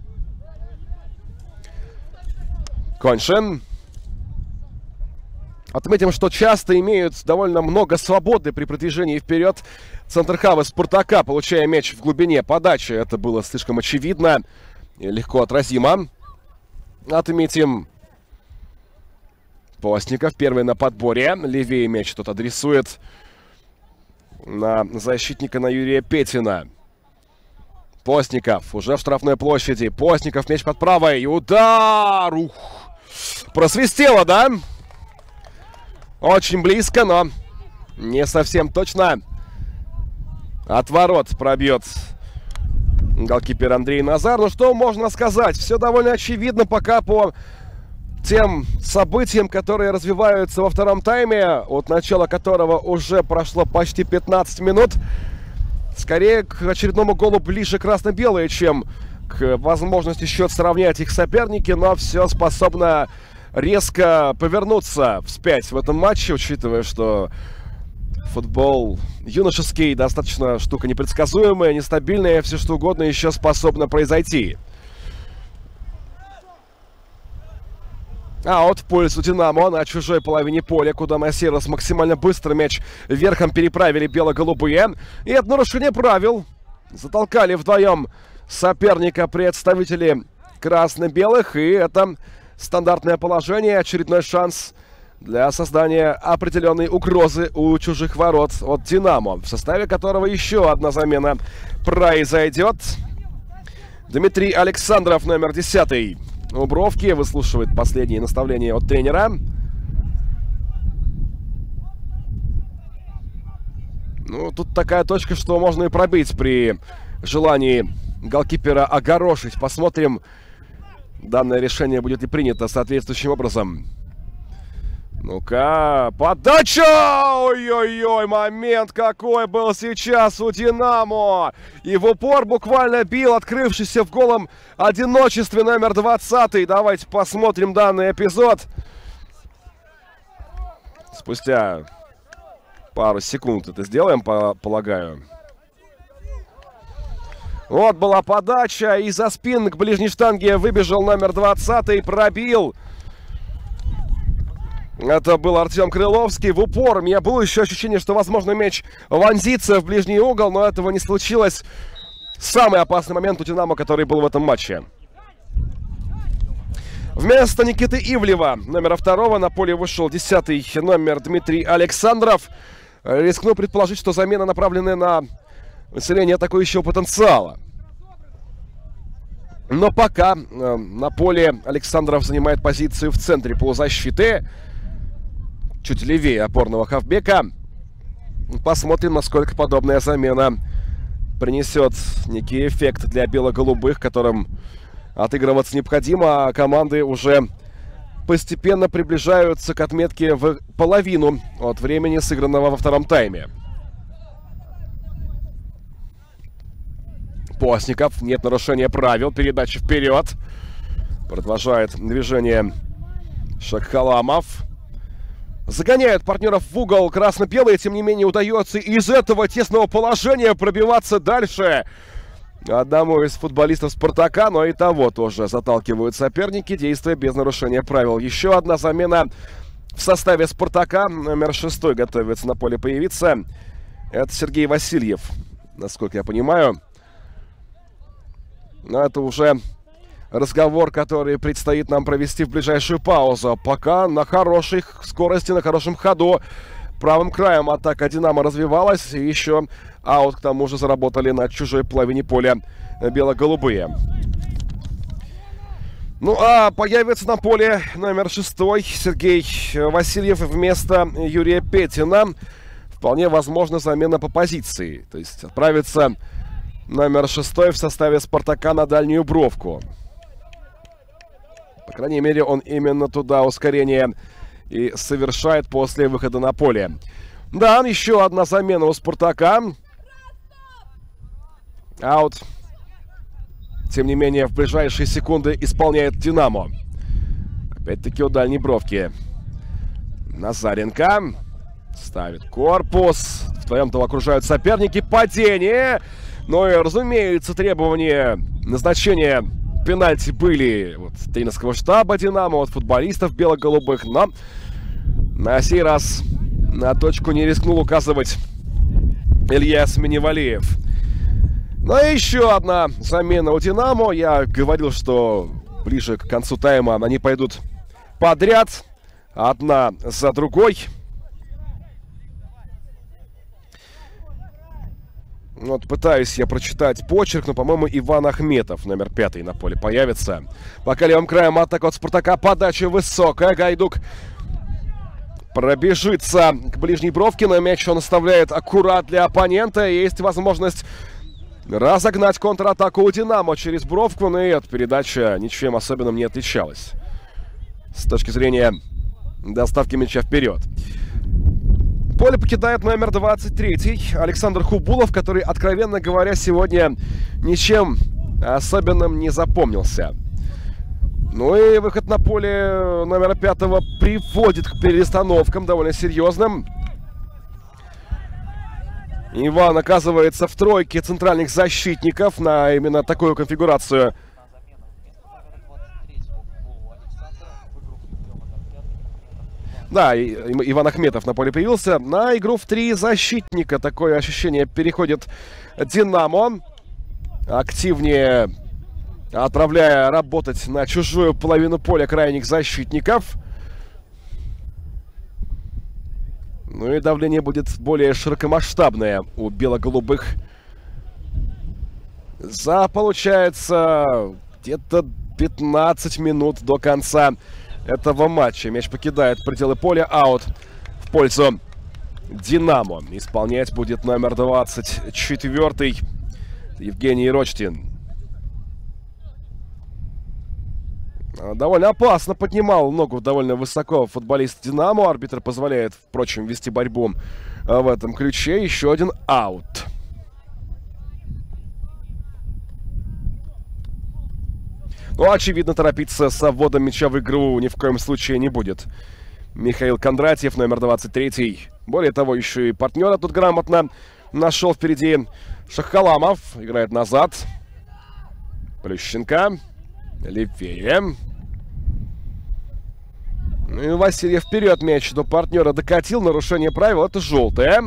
Коньшин. Отметим, что часто имеют довольно много свободы при продвижении вперед центрхавы Спартака, получая мяч в глубине подачи. Это было слишком очевидно и легко отразимо. Отметим Постников первый на подборе. Левее мяч тут адресует на защитника, на Юрия Петина. Постников уже в штрафной площади. Постников, мяч под правой. Удар! Ух! Просвистело, да? Очень близко, но не совсем точно. От ворот пробьет голкипер Андрей Назар. Ну что можно сказать? Все довольно очевидно пока по тем событиям, которые развиваются во втором тайме, от начала которого уже прошло почти пятнадцать минут. Скорее к очередному голу ближе красно-белые, чем к возможности счет сравнять их соперники, но все способно резко повернуться вспять в этом матче, учитывая, что футбол юношеский достаточно штука непредсказуемая, нестабильная, все что угодно еще способно произойти. Аут в пользу Динамо на чужой половине поля, куда на сей раз максимально быстро мяч верхом переправили бело-голубые. И это нарушение правил. Затолкали вдвоем соперника представители красно-белых. И это стандартное положение, очередной шанс для создания определенной угрозы у чужих ворот от Динамо, в составе которого еще одна замена произойдет. Дмитрий Александров, номер десятый. У бровки выслушивает последние наставления от тренера. Ну, тут такая точка, что можно и пробить при желании голкипера огорошить. Посмотрим, данное решение будет ли принято соответствующим образом. Ну-ка, подача! Ой-ой-ой, момент какой был сейчас у Динамо! И в упор буквально бил открывшийся в голом одиночестве номер двадцатый. Давайте посмотрим данный эпизод. Спустя пару секунд это сделаем, полагаю. Вот была подача, и за спин к ближней штанге выбежал номер двадцатый, пробил. Это был Артем Крыловский в упор. У меня было еще ощущение, что, возможно, мяч вонзится в ближний угол, но этого не случилось. Самый опасный момент у Динамо, который был в этом матче. Вместо Никиты Ивлева, номера второго, на поле вышел десятый номер Дмитрий Александров. Рискну предположить, что замена направлена на усиление атакующего потенциала. Но пока э, на поле Александров занимает позицию в центре полузащиты, чуть левее опорного хавбека. Посмотрим, насколько подобная замена принесет некий эффект для бело-голубых, которым отыгрываться необходимо, а команды уже постепенно приближаются к отметке в половину от времени, сыгранного во втором тайме. Постников. Нет нарушения правил. Передача вперед. Продолжает движение Шакхаламов. Загоняют партнеров в угол красно-белые. Тем не менее, удается из этого тесного положения пробиваться дальше одному из футболистов «Спартака». Но и того тоже заталкивают соперники, действуя без нарушения правил. Еще одна замена в составе «Спартака». Номер шестой готовится на поле появиться. Это Сергей Васильев, насколько я понимаю. Но это уже разговор, который предстоит нам провести в ближайшую паузу. Пока на хорошей скорости, на хорошем ходу. Правым краем атака «Динамо» развивалась. И еще аут, к тому же, заработали на чужой половине поля бело-голубые. Ну, а появится на поле номер шестой Сергей Васильев вместо Юрия Петина. Вполне возможно замена по позиции. То есть отправится номер шестой в составе «Спартака» на дальнюю бровку. По крайней мере, он именно туда ускорение и совершает после выхода на поле. Да, еще одна замена у «Спартака». Аут. Тем не менее, в ближайшие секунды исполняет «Динамо». Опять-таки у дальней бровки. Назаренко ставит корпус. Вдвоем того окружают соперники. Падение. Ну и, разумеется, требования назначения пенальти были от тренерского штаба «Динамо», от футболистов бело-голубых. Но на сей раз на точку не рискнул указывать Ильяс Миневалиев. Ну и еще одна замена у «Динамо». Я говорил, что ближе к концу тайма они пойдут подряд, одна за другой. Вот пытаюсь я прочитать почерк, но, по-моему, Иван Ахметов, номер пятый, на поле появится. Пока левым краем атака от «Спартака». Подача высокая. Гайдук пробежится к ближней бровке, но мяч он оставляет аккурат для оппонента. Есть возможность разогнать контратаку у «Динамо» через бровку. Но и эта передача ничем особенным не отличалась с точки зрения доставки мяча вперед. Поле покидает номер двадцать третий Александр Хубулов, который, откровенно говоря, сегодня ничем особенным не запомнился. Ну и выход на поле номера пятого приводит к перестановкам довольно серьезным. Иван оказывается в тройке центральных защитников на именно такую конфигурацию. Да, и, и, Иван Ахметов на поле появился. На игру в три защитника такое ощущение переходит «Динамо». Активнее отправляя работать на чужую половину поля крайних защитников. Ну и давление будет более широкомасштабное у бело-голубых. За, получается, где-то пятнадцать минут до конца этого матча. Мяч покидает пределы поля. Аут в пользу «Динамо». Исполнять будет номер двадцать четыре Евгений Рочтин. Довольно опасно поднимал ногу довольно высоко футболист «Динамо». Арбитр позволяет, впрочем, вести борьбу в этом ключе. Еще один аут. Ну, очевидно, торопиться с вводом мяча в игру ни в коем случае не будет Михаил Кондратьев, номер двадцать три. Более того, еще и партнера тут грамотно нашел впереди. Шахаламов играет назад. Плющенко. Левее. Ну и Васильев вперед мяч до партнера докатил. Нарушение правил. Это желтое.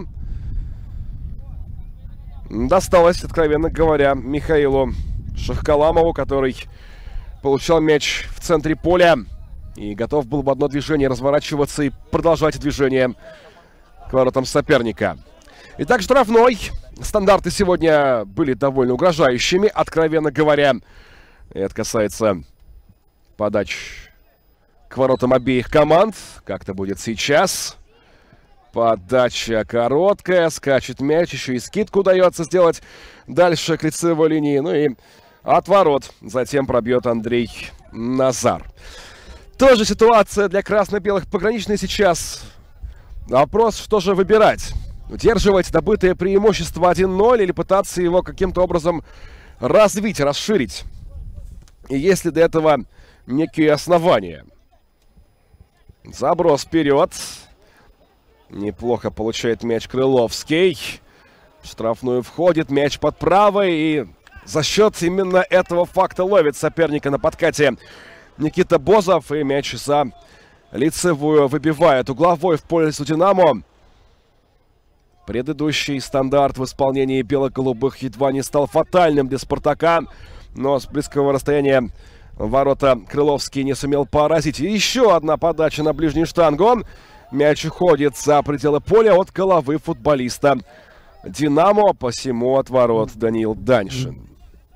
Досталось, откровенно говоря, Михаилу Шахаламову, который получал мяч в центре поля и готов был в одно движение разворачиваться и продолжать движение к воротам соперника. Итак, штрафной. Стандарты сегодня были довольно угрожающими, откровенно говоря. Это касается подач к воротам обеих команд. Как-то будет сейчас. Подача короткая. Скачет мяч. Еще и скидку удается сделать дальше к лицевой линии. Ну и от ворот. Затем пробьет Андрей Назар. Тоже ситуация для красно-белых пограничной сейчас. Вопрос, что же выбирать? Удерживать добытое преимущество один ноль или пытаться его каким-то образом развить, расширить? И есть ли до этого некие основания? Заброс вперед. Неплохо получает мяч Крыловский. В штрафную входит, мяч под правой. И за счет именно этого факта ловит соперника на подкате Никита Бозов. И мяч за лицевую выбивает угловой в пользу «Динамо». Предыдущий стандарт в исполнении бело-голубых едва не стал фатальным для «Спартака». Но с близкого расстояния ворота Крыловский не сумел поразить. И еще одна подача на ближнюю штангу. Мяч уходит за пределы поля от головы футболиста «Динамо». Посему от ворот Даниил Даньшин.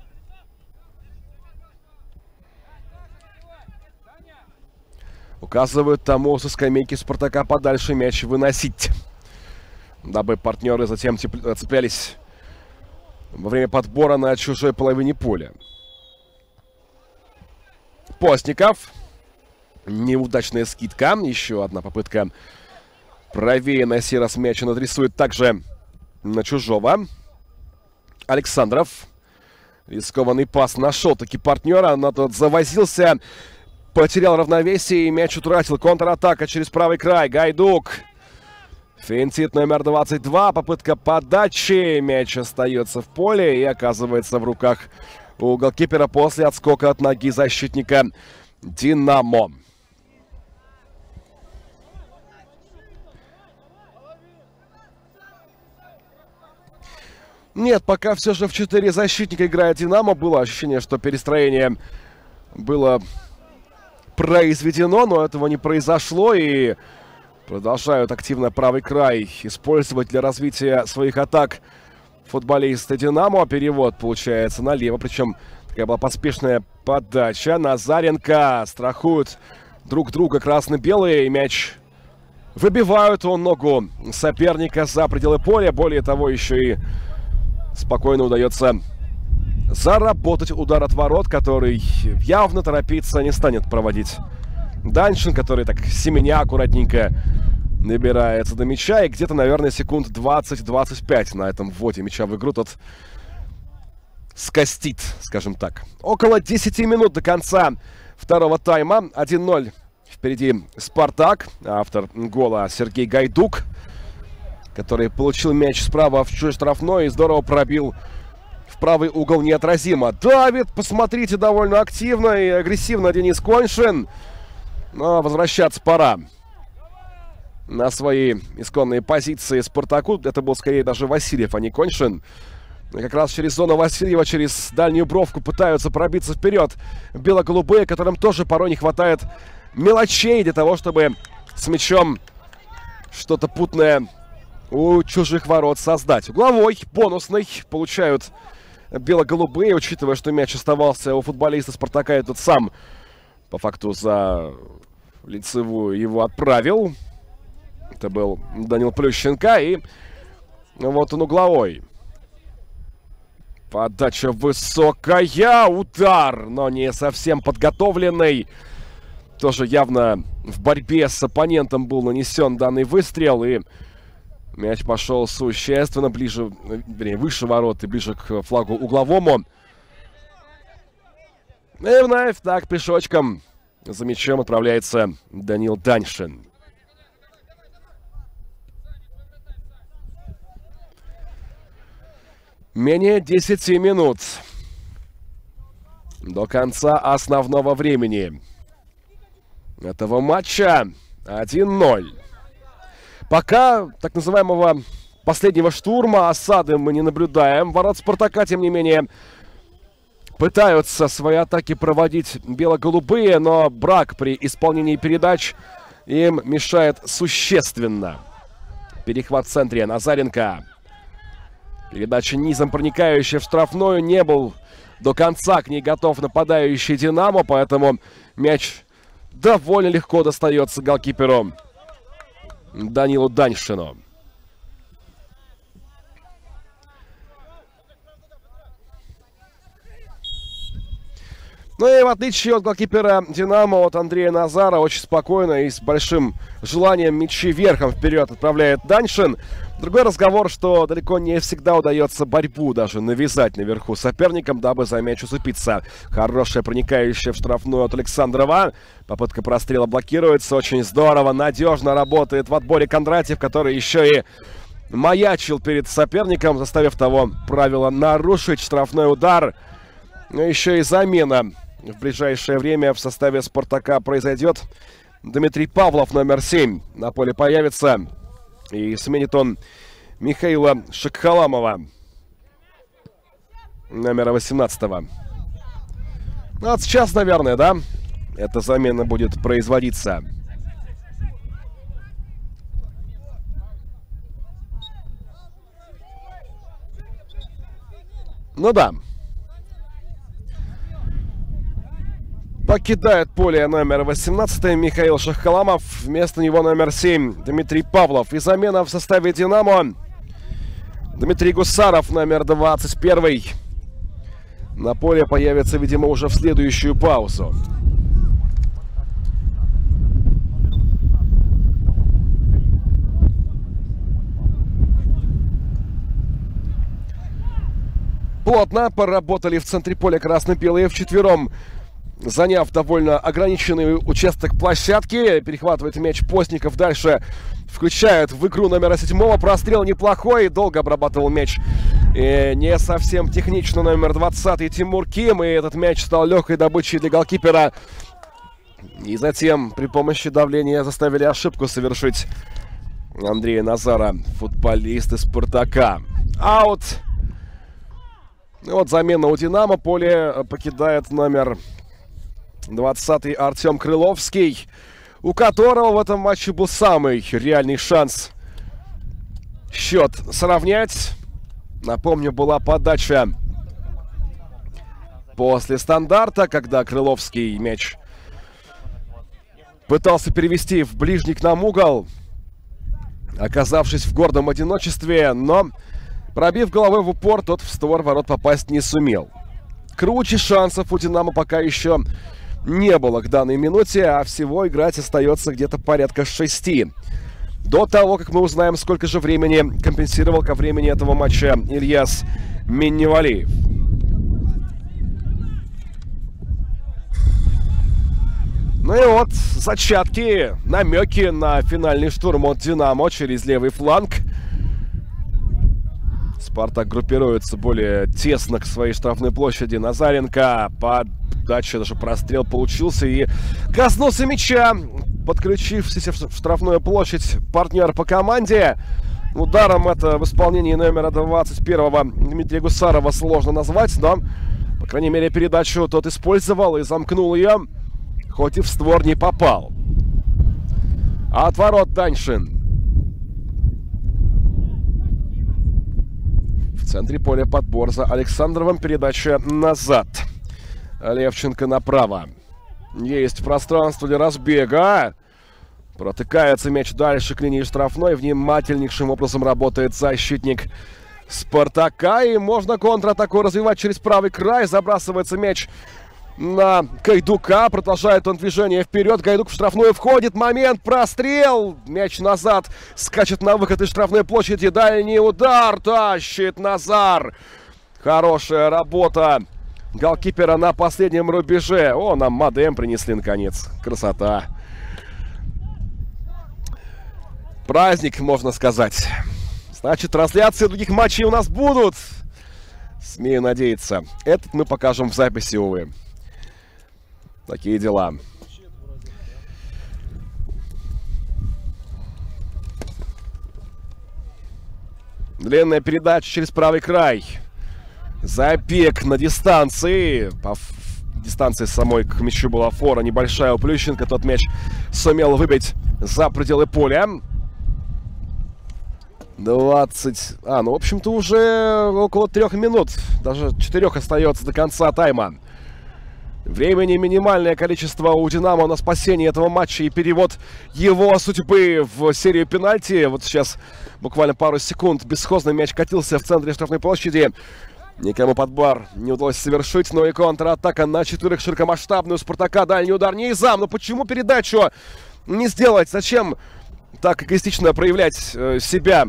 Указывают тому со скамейки «Спартака» подальше мяч выносить, дабы партнеры затем цеплялись во время подбора на чужой половине поля. Постников. Неудачная скидка. Еще одна попытка правее. На сей раз мяч он адресует также на чужого. Александров. Рискованный пас. Нашел таки партнера. Но тот завозился. Потерял равновесие и мяч утратил. Контратака через правый край. Гайдук. Финтит номер двадцать два. Попытка подачи. Мяч остается в поле и оказывается в руках у голкипера после отскока от ноги защитника «Динамо». Нет, пока все же в четыре защитника играет «Динамо». Было ощущение, что перестроение было произведено, но этого не произошло. И продолжают активно правый край использовать для развития своих атак футболисты «Динамо». Перевод получается налево. Причем такая была поспешная подача. Назаренко страхуют друг друга красно-белые. Мяч выбивают он ногу соперника за пределы поля. Более того, еще и спокойно удается заработать удар от ворот, который явно торопиться не станет проводить Даньшин, который так семеня аккуратненько набирается до мяча. И где-то, наверное, секунд двадцать-двадцать пять на этом вводе мяча в игру тот скостит, скажем так. Около десяти минут до конца второго тайма. один ноль впереди «Спартак». Автор гола Сергей Гайдук, который получил мяч справа в чужой штрафной и здорово пробил в правый угол неотразимо. Давид, посмотрите, довольно активно и агрессивно Денис Коньшин. Но возвращаться пора. на свои исконные позиции Спартаку. Это был скорее даже Васильев, а не Коньшин. И как раз через зону Васильева, через дальнюю бровку пытаются пробиться вперед бело-голубые, которым тоже порой не хватает мелочей для того, чтобы с мячом что-то путное у чужих ворот создать. Угловой, бонусный, получают бело-голубые, учитывая, что мяч оставался у футболиста Спартака, и тот сам по факту за лицевую его отправил. Это был Данил Плющенко, и вот он угловой. Подача высокая, удар, но не совсем подготовленный. Тоже явно в борьбе с оппонентом был нанесен данный выстрел, и мяч пошел существенно ближе, вернее, выше ворот и ближе к флагу угловому. И вновь так пешочком за мячом отправляется Данил Даньшин. Менее десяти минут до конца основного времени этого матча. один ноль. Пока так называемого последнего штурма, осады мы не наблюдаем. Ворот Спартака, тем не менее, пытаются свои атаки проводить бело-голубые, но брак при исполнении передач им мешает существенно. Перехват в центре. Назаренко. Передача низом, проникающая в штрафную. Не был до конца к ней готов нападающий «Динамо», поэтому мяч довольно легко достается голкиперу Данилу Даньшину. Ну и в отличие от голкипера «Динамо», от Андрея Назара, очень спокойно и с большим желанием мячи верхом вперед отправляет Даньшин. Другой разговор, что далеко не всегда удается борьбу даже навязать наверху соперникам, дабы за мяч уцепиться. Хорошая проникающая в штрафную от Александрова. Попытка прострела блокируется. Очень здорово, надежно работает в отборе Кондратьев, который еще и маячил перед соперником, заставив того правило нарушить. Штрафной удар. Но еще и замена в ближайшее время в составе «Спартака» произойдет. Дмитрий Павлов, номер семь, на поле появится. И сменит он Михаила Шакхаламова, номера восемнадцатого. Ну, вот сейчас, наверное, да, эта замена будет производиться. Ну да. Покидает поле номер восемнадцать Михаил Шахкаламов. Вместо него номер семь Дмитрий Павлов. И замена в составе «Динамо». Дмитрий Гусаров, номер двадцать один. На поле появится, видимо, уже в следующую паузу. Плотно поработали в центре поля красно-белые вчетвером, заняв довольно ограниченный участок площадки. Перехватывает мяч Постников. Дальше включают в игру номера седьмого. Прострел неплохой. Долго обрабатывал мяч. И не совсем технично номер двадцатый Тимур Ким. И этот мяч стал легкой добычей для голкипера. И затем при помощи давления заставили ошибку совершить Андрея Назара, футболисты «Спартака». Аут. И вот замена у «Динамо». Поле покидает номер двадцатый Артем Крыловский, у которого в этом матче был самый реальный шанс счет сравнять. Напомню, была подача после стандарта, когда Крыловский мяч пытался перевести в ближний к нам угол, оказавшись в гордом одиночестве, но, пробив головой в упор, тот в створ ворот попасть не сумел. Круче шансов у «Динамо» пока еще не было к данной минуте, а всего играть остается где-то порядка шести. До того, как мы узнаем, сколько же времени компенсировал ко времени этого матча Ильяс Минневалиев. Ну и вот зачатки, намеки на финальный штурм от «Динамо» через левый фланг. «Спартак» группируется более тесно к своей штрафной площади. Назаренко под передача, даже прострел получился и коснулся мяча, подключившийся в штрафную площадь партнер по команде. Ударом это в исполнении номера двадцать первого Дмитрия Гусарова сложно назвать, но, по крайней мере, передачу тот использовал и замкнул ее, хоть и в створ не попал. От ворот Даньшин. В центре поля подбор за Александровым, передача назад. Левченко направо. Есть пространство для разбега. Протыкается мяч дальше к линии штрафной. Внимательнейшим образом работает защитник Спартака. И можно контратаку развивать через правый край. Забрасывается мяч на Гайдука. Продолжает он движение вперед. Гайдук в штрафную входит. Момент. Прострел. Мяч назад. Скачет на выход из штрафной площади. Дальний удар. Тащит Назар. Хорошая работа голкипера на последнем рубеже. О, нам модем принесли наконец. Красота. Праздник, можно сказать. Значит, трансляции других матчей у нас будут. Смею надеяться. Этот мы покажем в записи, увы. Такие дела. Длинная передача через правый край. Забег на дистанции. По дистанции самой к мячу была фора небольшая у Плющенко. Тот мяч сумел выбить за пределы поля. двадцать... А, ну, в общем-то, уже около трех минут. Даже четырех остается до конца тайма. Времени минимальное количество у «Динамо» на спасение этого матча и перевод его судьбы в серию пенальти. Вот сейчас буквально пару секунд бесхозный мяч катился в центре штрафной площади. Никому подбор не удалось совершить, но и контратака на четверых широкомасштабную Спартака. Дальний удар не изам. Но почему передачу не сделать? Зачем так эгоистично проявлять э, себя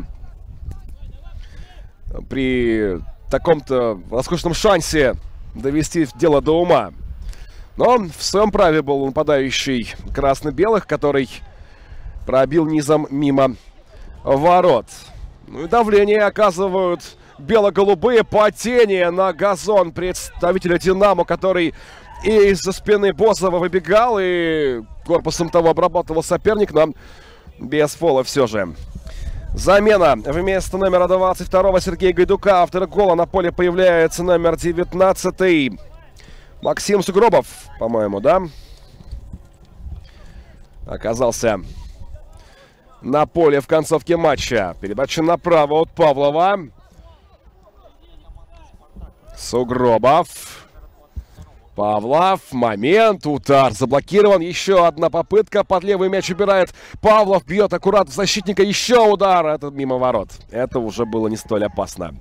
при таком-то роскошном шансе довести дело до ума? Но в своем праве был нападающий красно-белых, который пробил низом мимо ворот. Ну и давление оказывают бело-голубые. Падение на газон представителя «Динамо», который и из-за спины Бозова выбегал, и корпусом того обрабатывал соперник, но без фола все же. Замена. Вместо номера двадцать второго Сергея Гайдука, автора гола, на поле появляется номер девятнадцатый Максим Сугробов, по-моему, да? Оказался на поле в концовке матча. Передача направо от Павлова. Сугробов. Павлов. Момент. Удар заблокирован. Еще одна попытка. Под левый мяч убирает Павлов. Бьет аккурат в защитника. Еще удар. Это мимо ворот. Это уже было не столь опасно.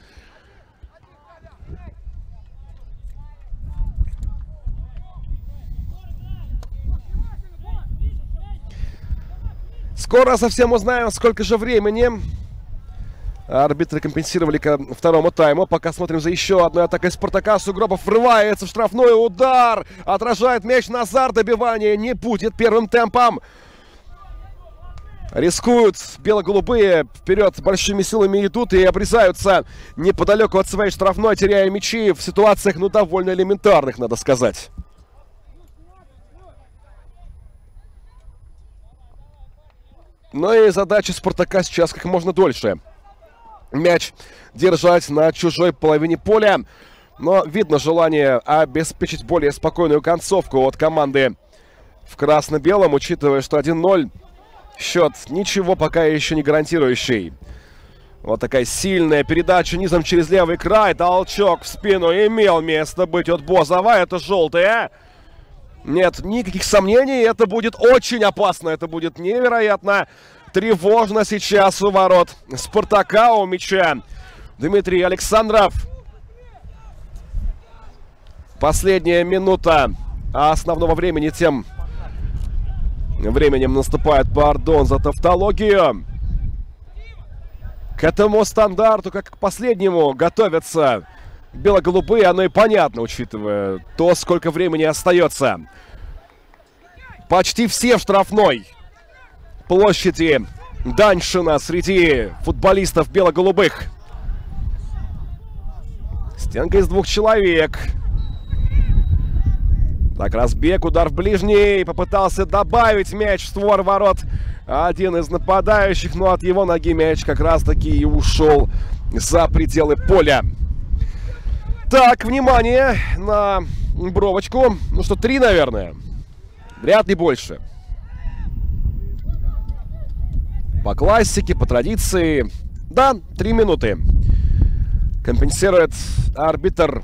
Скоро совсем узнаем, сколько же времени арбитры компенсировали ко второму тайму. Пока смотрим за еще одной атакой Спартака. Сугробов врывается в штрафной. Удар. Отражает мяч Назар. Добивание не будет первым темпом. Рискуют бело-голубые. Вперед большими силами идут и обрезаются неподалеку от своей штрафной, теряя мячи в ситуациях, ну, довольно элементарных, надо сказать. Ну и задача Спартака сейчас как можно дольше мяч держать на чужой половине поля. Но видно желание обеспечить более спокойную концовку от команды в красно-белом, учитывая, что один ноль счет ничего пока еще не гарантирующий. Вот такая сильная передача низом через левый край. Толчок в спину имел место быть от Бозова. Это желтые. Нет никаких сомнений, это будет очень опасно, это будет невероятно тревожно сейчас у ворот Спартака. У мяча Дмитрий Александров. Последняя минута основного времени, тем временем наступает, пардон за тавтологию. К этому стандарту, как к последнему, готовятся бело-голубые. Оно и понятно, учитывая то, сколько времени остается. Почти все в штрафной площади Даньшина среди футболистов бело-голубых. Стенка из двух человек. Так, разбег, удар в ближний. Попытался добавить мяч в створ ворот один из нападающих, но от его ноги мяч как раз-таки и ушел за пределы поля. Так, внимание на бровочку. Ну что, три, наверное. Вряд ли больше. По классике, по традиции. Да, три минуты. Компенсирует арбитр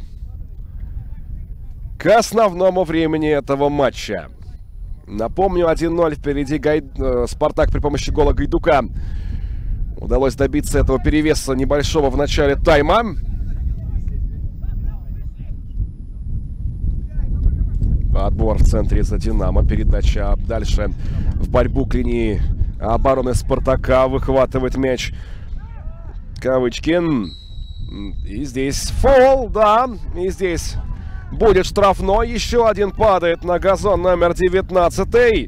к основному времени этого матча. Напомню, один ноль впереди Гай... Спартак при помощи гола Гайдука. Удалось добиться этого перевеса небольшого в начале тайма. Отбор в центре за Динамо. Передача дальше в борьбу к линии обороны Спартака. Выхватывает мяч Кавычкин. И здесь фол, да. И здесь будет штрафной. Еще один падает на газон номер девятнадцатый.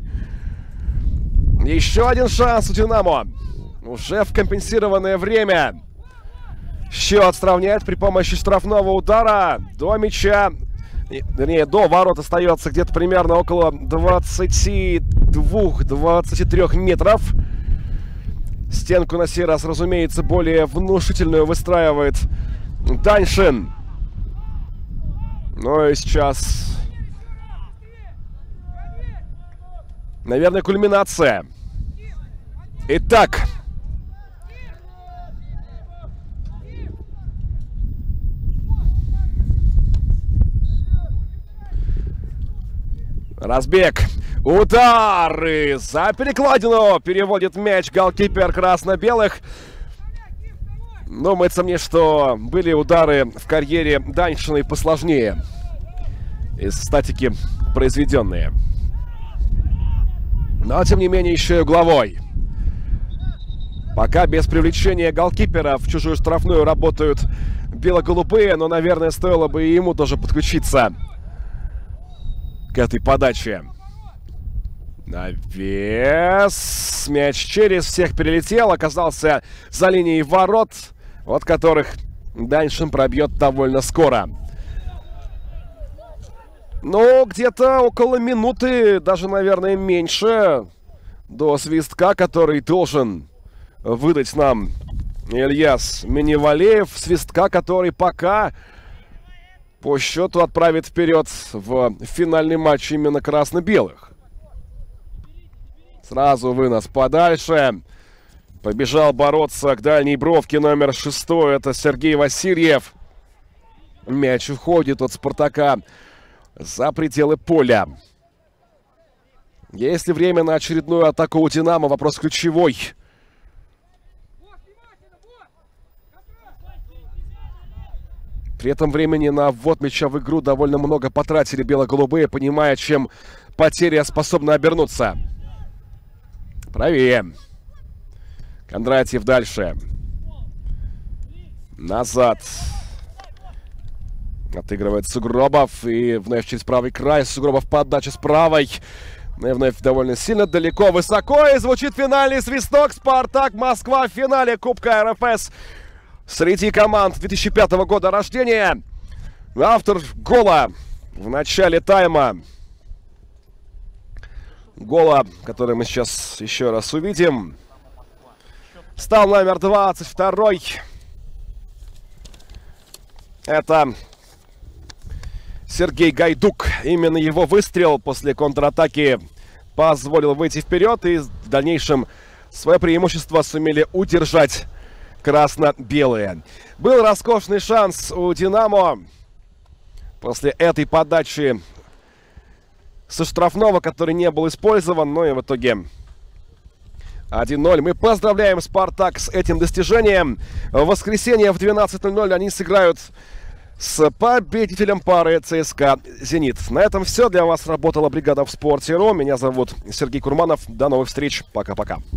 Еще один шанс у Динамо. Уже в компенсированное время. Счет сравняет при помощи штрафного удара. До мяча, вернее, до ворот остается где-то примерно около двадцати двух — двадцати трёх метров. Стенку на сей раз, разумеется, более внушительную выстраивает Даньшин. Ну и сейчас, наверное, кульминация. Итак, разбег. Удары за перекладину. Переводит мяч голкипер красно-белых. Думается мне, что были удары в карьере Даньшина и посложнее. Из статики произведенные. Но, тем не менее, еще и угловой. Пока без привлечения голкипера в чужую штрафную работают бело-голубые. Но, наверное, стоило бы и ему тоже подключиться к этой подаче. Навес. Мяч через всех перелетел. Оказался за линией ворот, от которых Даньшин пробьет довольно скоро. Ну, где-то около минуты, даже, наверное, меньше, до свистка, который должен выдать нам Ильяс Миневалеев. Свистка, который пока по счету отправит вперед в финальный матч именно красно-белых. Сразу вынос подальше. Побежал бороться к дальней бровке номер шестой. Это Сергей Васильев. Мяч уходит от Спартака за пределы поля. Есть ли время на очередную атаку у Динамо? Вопрос ключевой. При этом времени на ввод мяча в игру довольно много потратили бело-голубые, понимая, чем потеря способна обернуться. Правее. Кондратьев дальше. Назад. Отыгрывает Сугробов. И вновь через правый край. Сугробов подача с правой. И вновь довольно сильно, далеко, высоко. И звучит финальный свисток. Спартак Москва в финале Кубка эр эф эс. Среди команд две тысячи пятого года рождения. Автор гола в начале тайма. Гола, который мы сейчас еще раз увидим, стал номер двадцать второй. Это Сергей Гайдук. Именно его выстрел после контратаки позволил выйти вперед. И в дальнейшем свое преимущество сумели удержать красно-белые. Был роскошный шанс у Динамо после этой подачи со штрафного, который не был использован. Ну и в итоге один ноль. Мы поздравляем Спартак с этим достижением. В воскресенье в двенадцать ноль ноль они сыграют с победителем пары ЦСКА «Зенит». На этом все. Для вас работала бригада в спорте точка ру. Меня зовут Сергей Курманов. До новых встреч. Пока-пока.